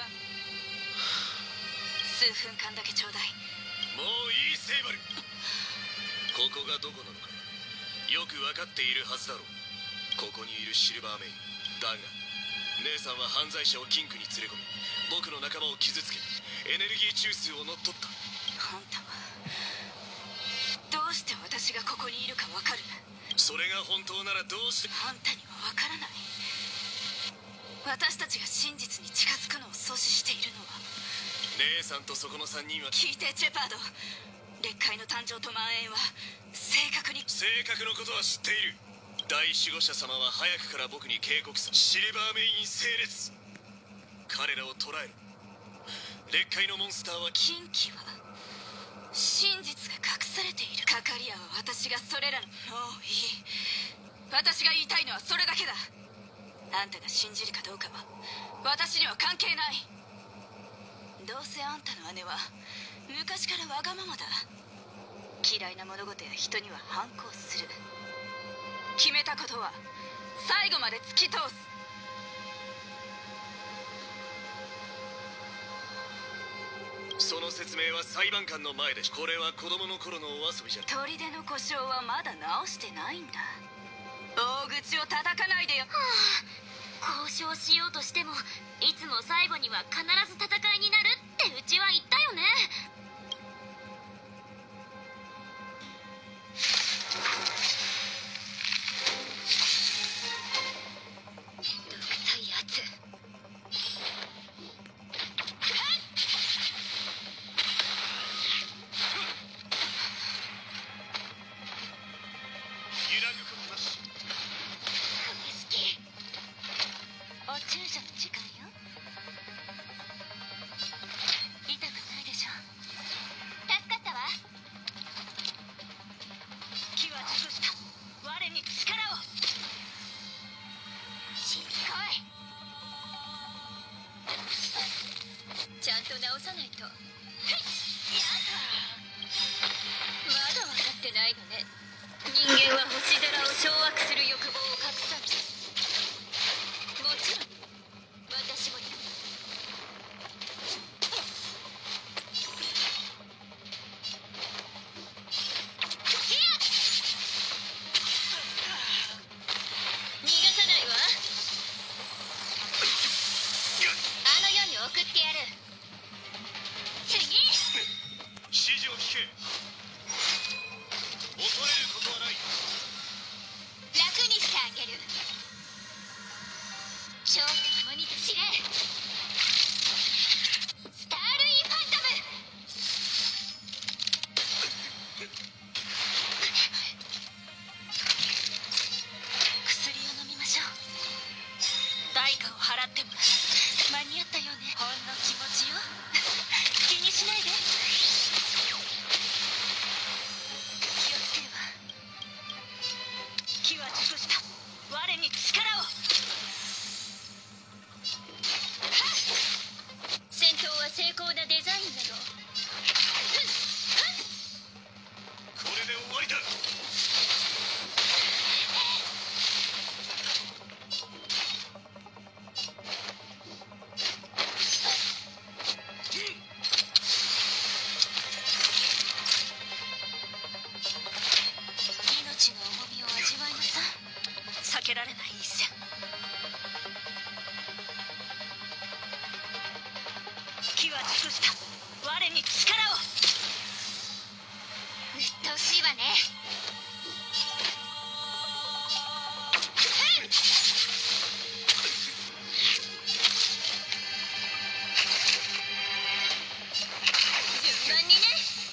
数分間だけちょうだい。 もういいセイバル。ここがどこなのかよく分かっているはずだろう。ここにいるシルバーメインだが、姉さんは犯罪者を金庫に連れ込み僕の仲間を傷つけエネルギー中枢を乗っ取った。 あんたはどうして私がここにいるか分かる？ それが本当ならどうして。 あんたには分からない。私たちが真実に近づくのを阻止しているのは。 姉さんとそこの3人は。 聞いてジェパード。裂界の誕生と蔓延は正確に。 正確のことは知っている。大守護者様は早くから僕に警告する。シルバーメイン整列。彼らを捕らえる。裂界のモンスターは禁忌は真実が隠されている。カカリアは私がそれらの。もういい。私が言いたいのはそれだけだ。 あんたが信じるかどうかは私には関係ない。どうせあんたの姉は昔からわがままだ。嫌いな物事や人には反抗する。決めたことは最後まで突き通す。 その説明は裁判官の前で。これは子供の頃のお遊びじゃ。 砦の故障はまだ直してないんだ。大口を叩かないでよ。 交渉しようとしてもいつも最後には必ず戦いになるってうちは言ったよね。めんどくさいやつ。 揺らぐことなし。 お注射の時間よ。痛くないでしょ。助かったわ。 気は熟した。我に力を。 しつこい。ちゃんと直さないと。まだ分かってないのね。人間は星空を掌握する欲望を隠さない。もちろん私もよ。逃がさないわ。あの世に送ってやる。次。 指示を聞け。恐れることはない。 楽にしてあげる。蝶と共に散れ。スタールインファントム。 薬を飲みましょう。代価を払ってもらう。間に合ったよね。ほんの気持ちよ。気にしないで。気をつけるわ。気は熟した。我に力を。 戦闘は精巧なデザインなの。 これで終わりだ。 命の重みを味わいなさい。避けられない一戦。気は熟した。我に力を。 鬱陶しいわね。順番にね。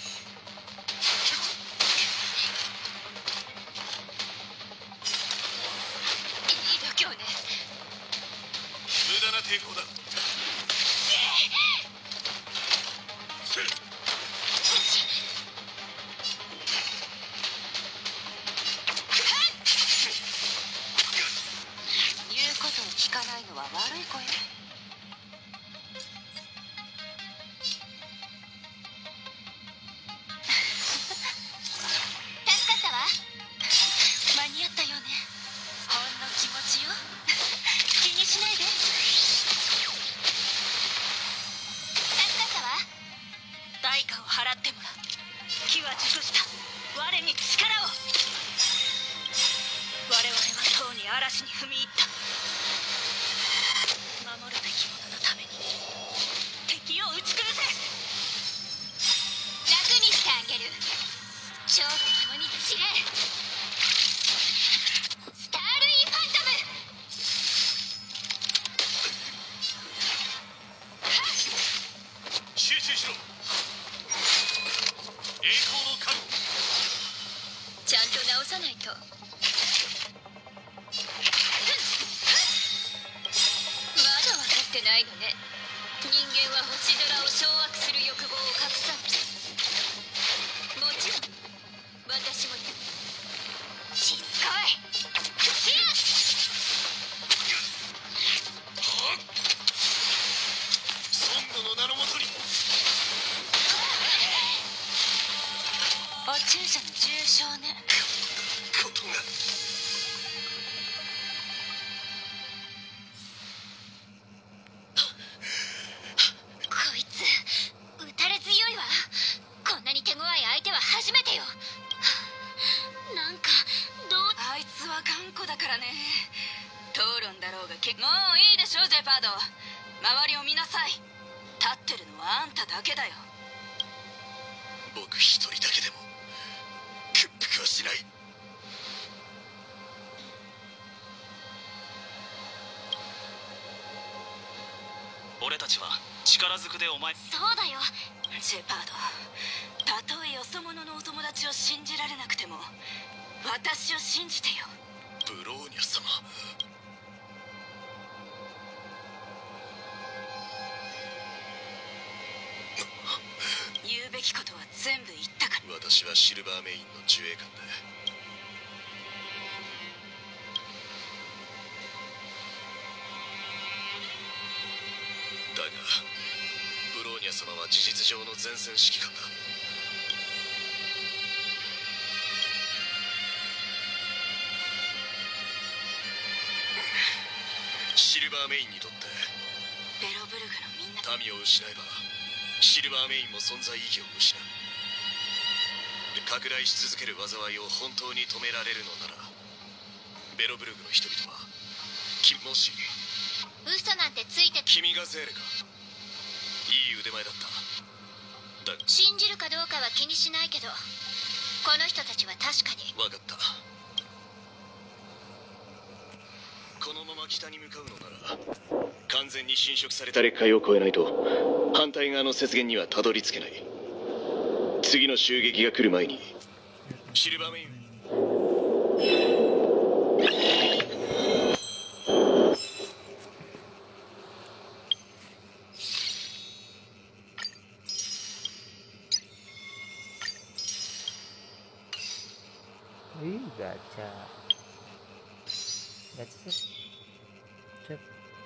いい度胸ね。 無駄な抵抗だ。 言うことを聞かないのは悪い子よ。 助かったわ。 間に合ったよね。ほんの気持ちよ。気にしないで。 助かったわ。 代価を払ってもらう。気は熟した。我に力を。我々はとうに嵐に踏み入った。守るべき者のために敵を打ち崩せ。 楽にしてあげる。蝶と共に散れ。スタールインファントム。 集中しろ。栄光の神。 ちゃんと直さないと。まだ分かってないのね。人間は星空を掌握する欲望を隠さない。もちろん私もよ。しつこい。 方がもういいでしょジェパード。周りを見なさい。立ってるのはあんただけだよ。 僕一人だけでも屈服はしない。 俺たちは力ずくでお前。 そうだよ。 ジェパード、たとえよそ者のお友達を信じられなくても私を信じてよ。 ブローニャ様。 言うべきことは全部言ったから。 私はシルバーメインの守衛官だ。だがブローニャ様は事実上の前線指揮官だ。シルバーメインにとってベロブルグのみんな。 民を失えばシルバーメインも存在意義を失う。拡大し続ける災いを本当に止められるのならベロブルグの人々はもし嘘なんてついて。 君がゼーレか。いい腕前だった。だが信じるかどうかは気にしないけど、この人たちは確かに。 分かった。このまま北に向かうのなら完全に侵食された劣化を越えないと反対側の雪原にはたどり着けない。次の襲撃が来る前にシルバーメイン。 Wih, gacha. Gacha sih. Cep.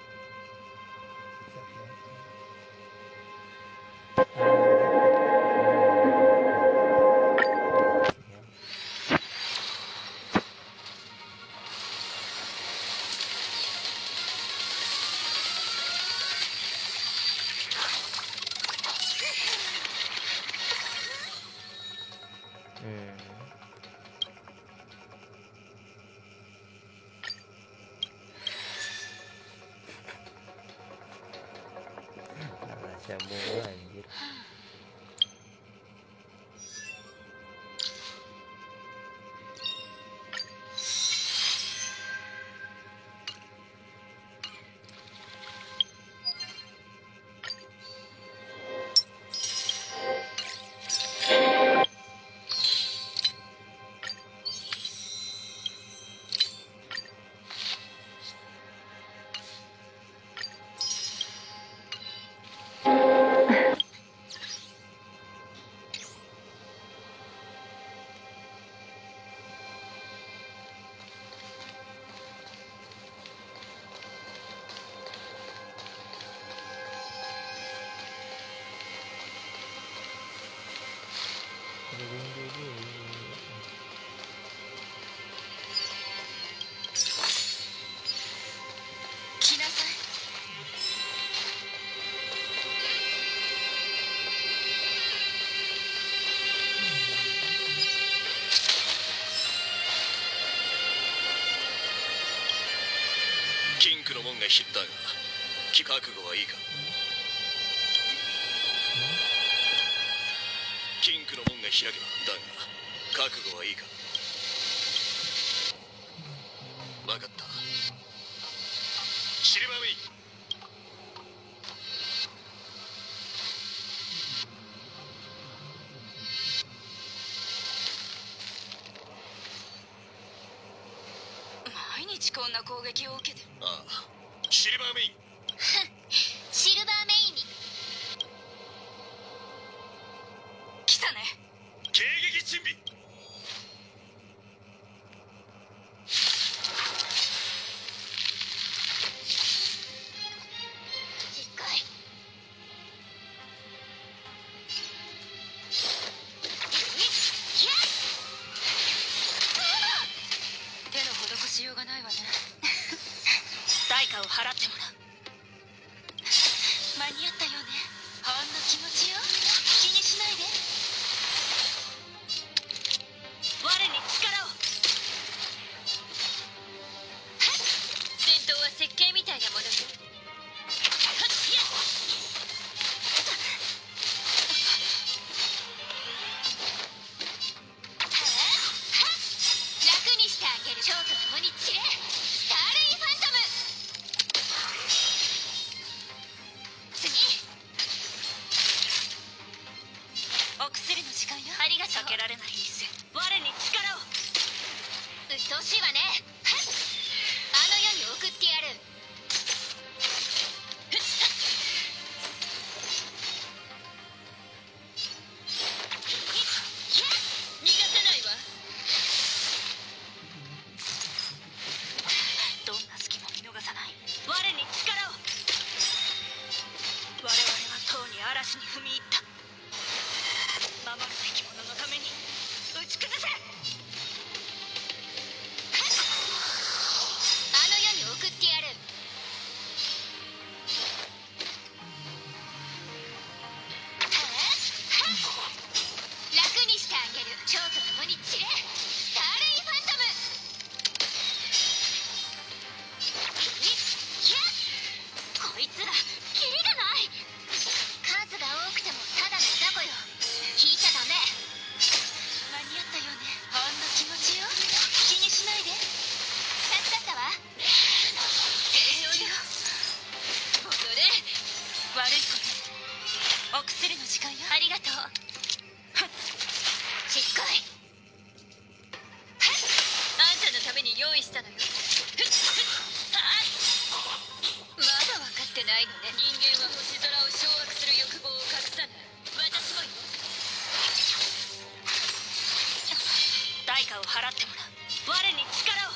Mulu anjir. キンクの門が開いたが覚悟はいいか。キンクの門が開けばだが覚悟はいいか。分かった。シルバーメイン。 毎日こんな攻撃を受けて。 ああ、シルバーメイン。 シルバーメインに来たね。 迎撃準備。 一回。 手の施しようがないわね。対価を払ってもらう。間に合ったよね。ほんの気持ちよ。気にしないで。我に力を。戦闘は設計悪い子ね。お薬の時間よ。 ありがとう。しつこい。 あんたのために用意したのよ。まだ分かってないのね。人間は星空を掌握する欲望を隠さない。私もよ。代価を払ってもらう。我に力を。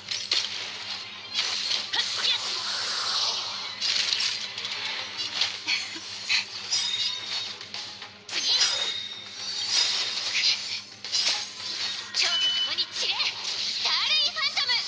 蝶と共に散れ、スターレイファントム。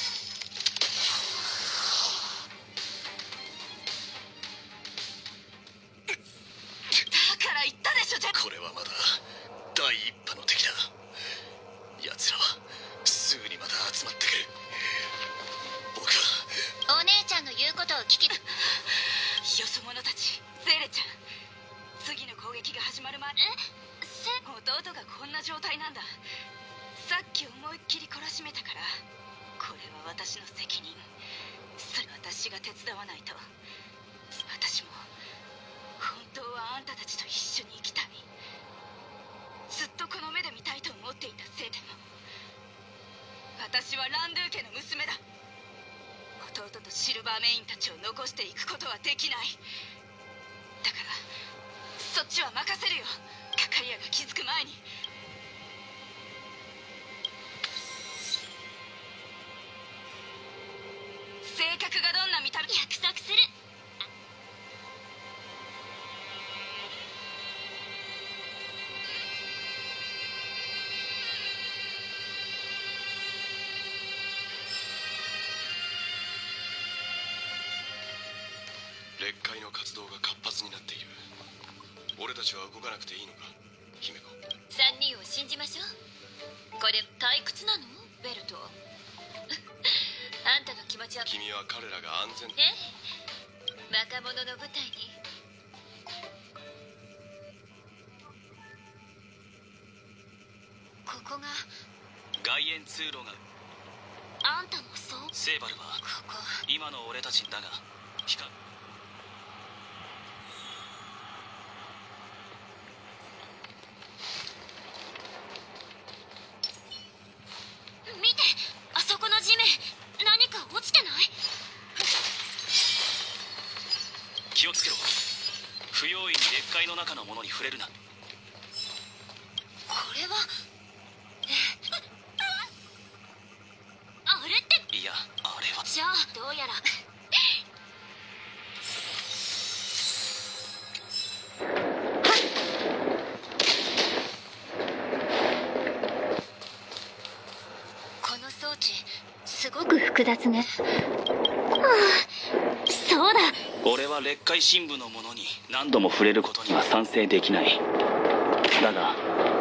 だから言ったでしょ。 これはまだ第一波の敵だ。奴らはすぐにまた集まってくる。僕はお姉ちゃんの言うことを聞き。 よそ者たち、ゼーレちゃん、次の攻撃が始まる前。弟がこんな状態なんだ。さっき思いっきり懲らしめたから、これは私の責任。それ私が手伝わないと。私も本当はあんたたちと一緒に生きたい。ずっとこの目で見たいと思っていたせいでも、私はランドゥー家の娘だ。弟とシルバーメインたちを残していくことはできない。だからそっちは任せるよ。カカリアが気づく前に。性格がどんな見た目。 約束する。 劣界の活動が活発になっている。俺たちは動かなくていいのか、姫子。 3人を信じましょう。これ退屈なのベルト。あんたの気持ちは。 君は彼らが安全。 若者の舞台に。ここが。 外縁通路が。 あんたもそう。 セーバルはここ今の俺たちだが見て、あそこの地面何か落ちてない？ 気をつけろ。不用意に劣界の中のものに触れるな。 これはあれって。 いや、あれは。 じゃあどうやらこの装置すごく複雑ね。そうだ。 俺は劣界深部のものに何度も触れることには賛成できない。だが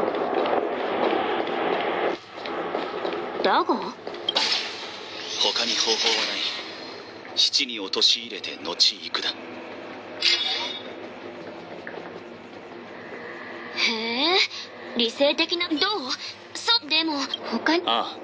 だが他に方法はない。七に陥れて後行くだ。 へえ、理性的な。どう？でも他に。 ああ、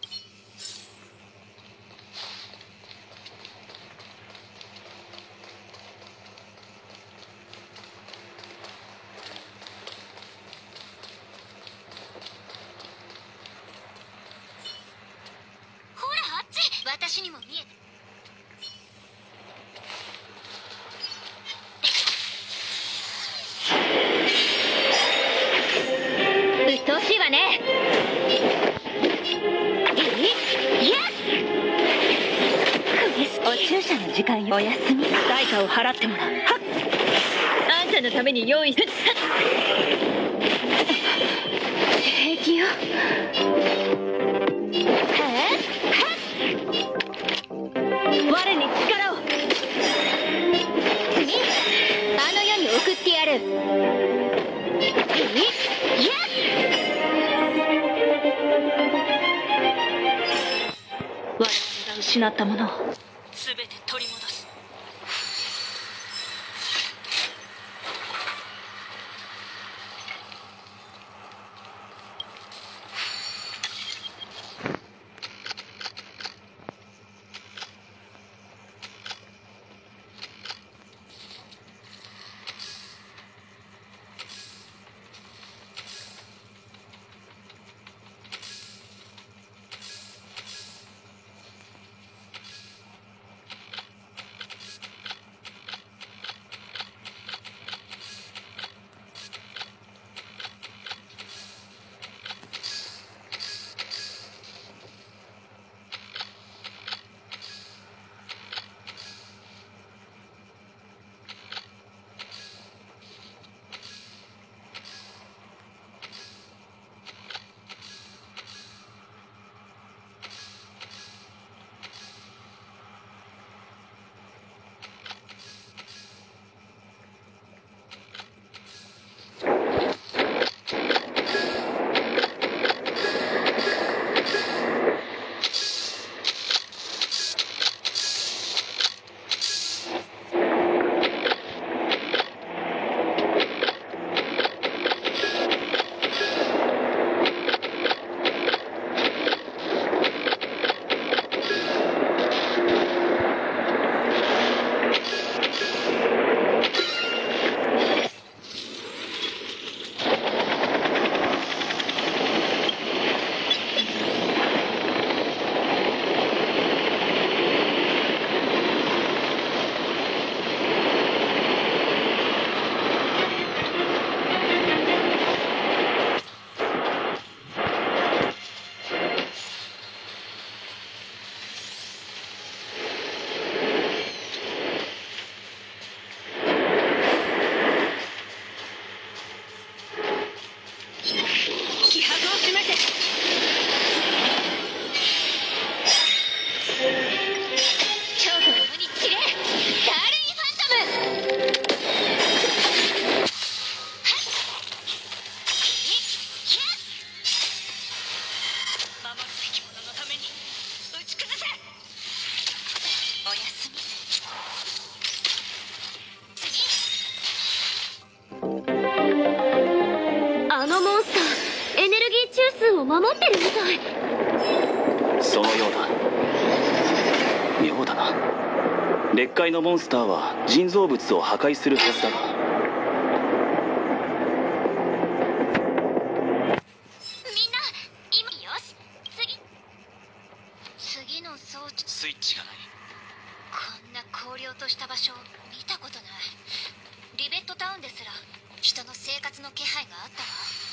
ほらあっち。私にも見えて。鬱陶しいわね。 お注射の時間よ。お休み。代価を払ってもらう。はっ。あんたのために用意する。平気よ。我に力を。 次あの世に送ってやる。 我々が失ったものを全て取り戻す。 を守ってるみたい。 そのようだ。妙だな。劣界のモンスターは人造物を破壊するはずだが。 みんな今よし、次の装置。 スイッチがない。 こんな荒涼とした場所見たことない。リベットタウンですら人の生活の気配があったわ。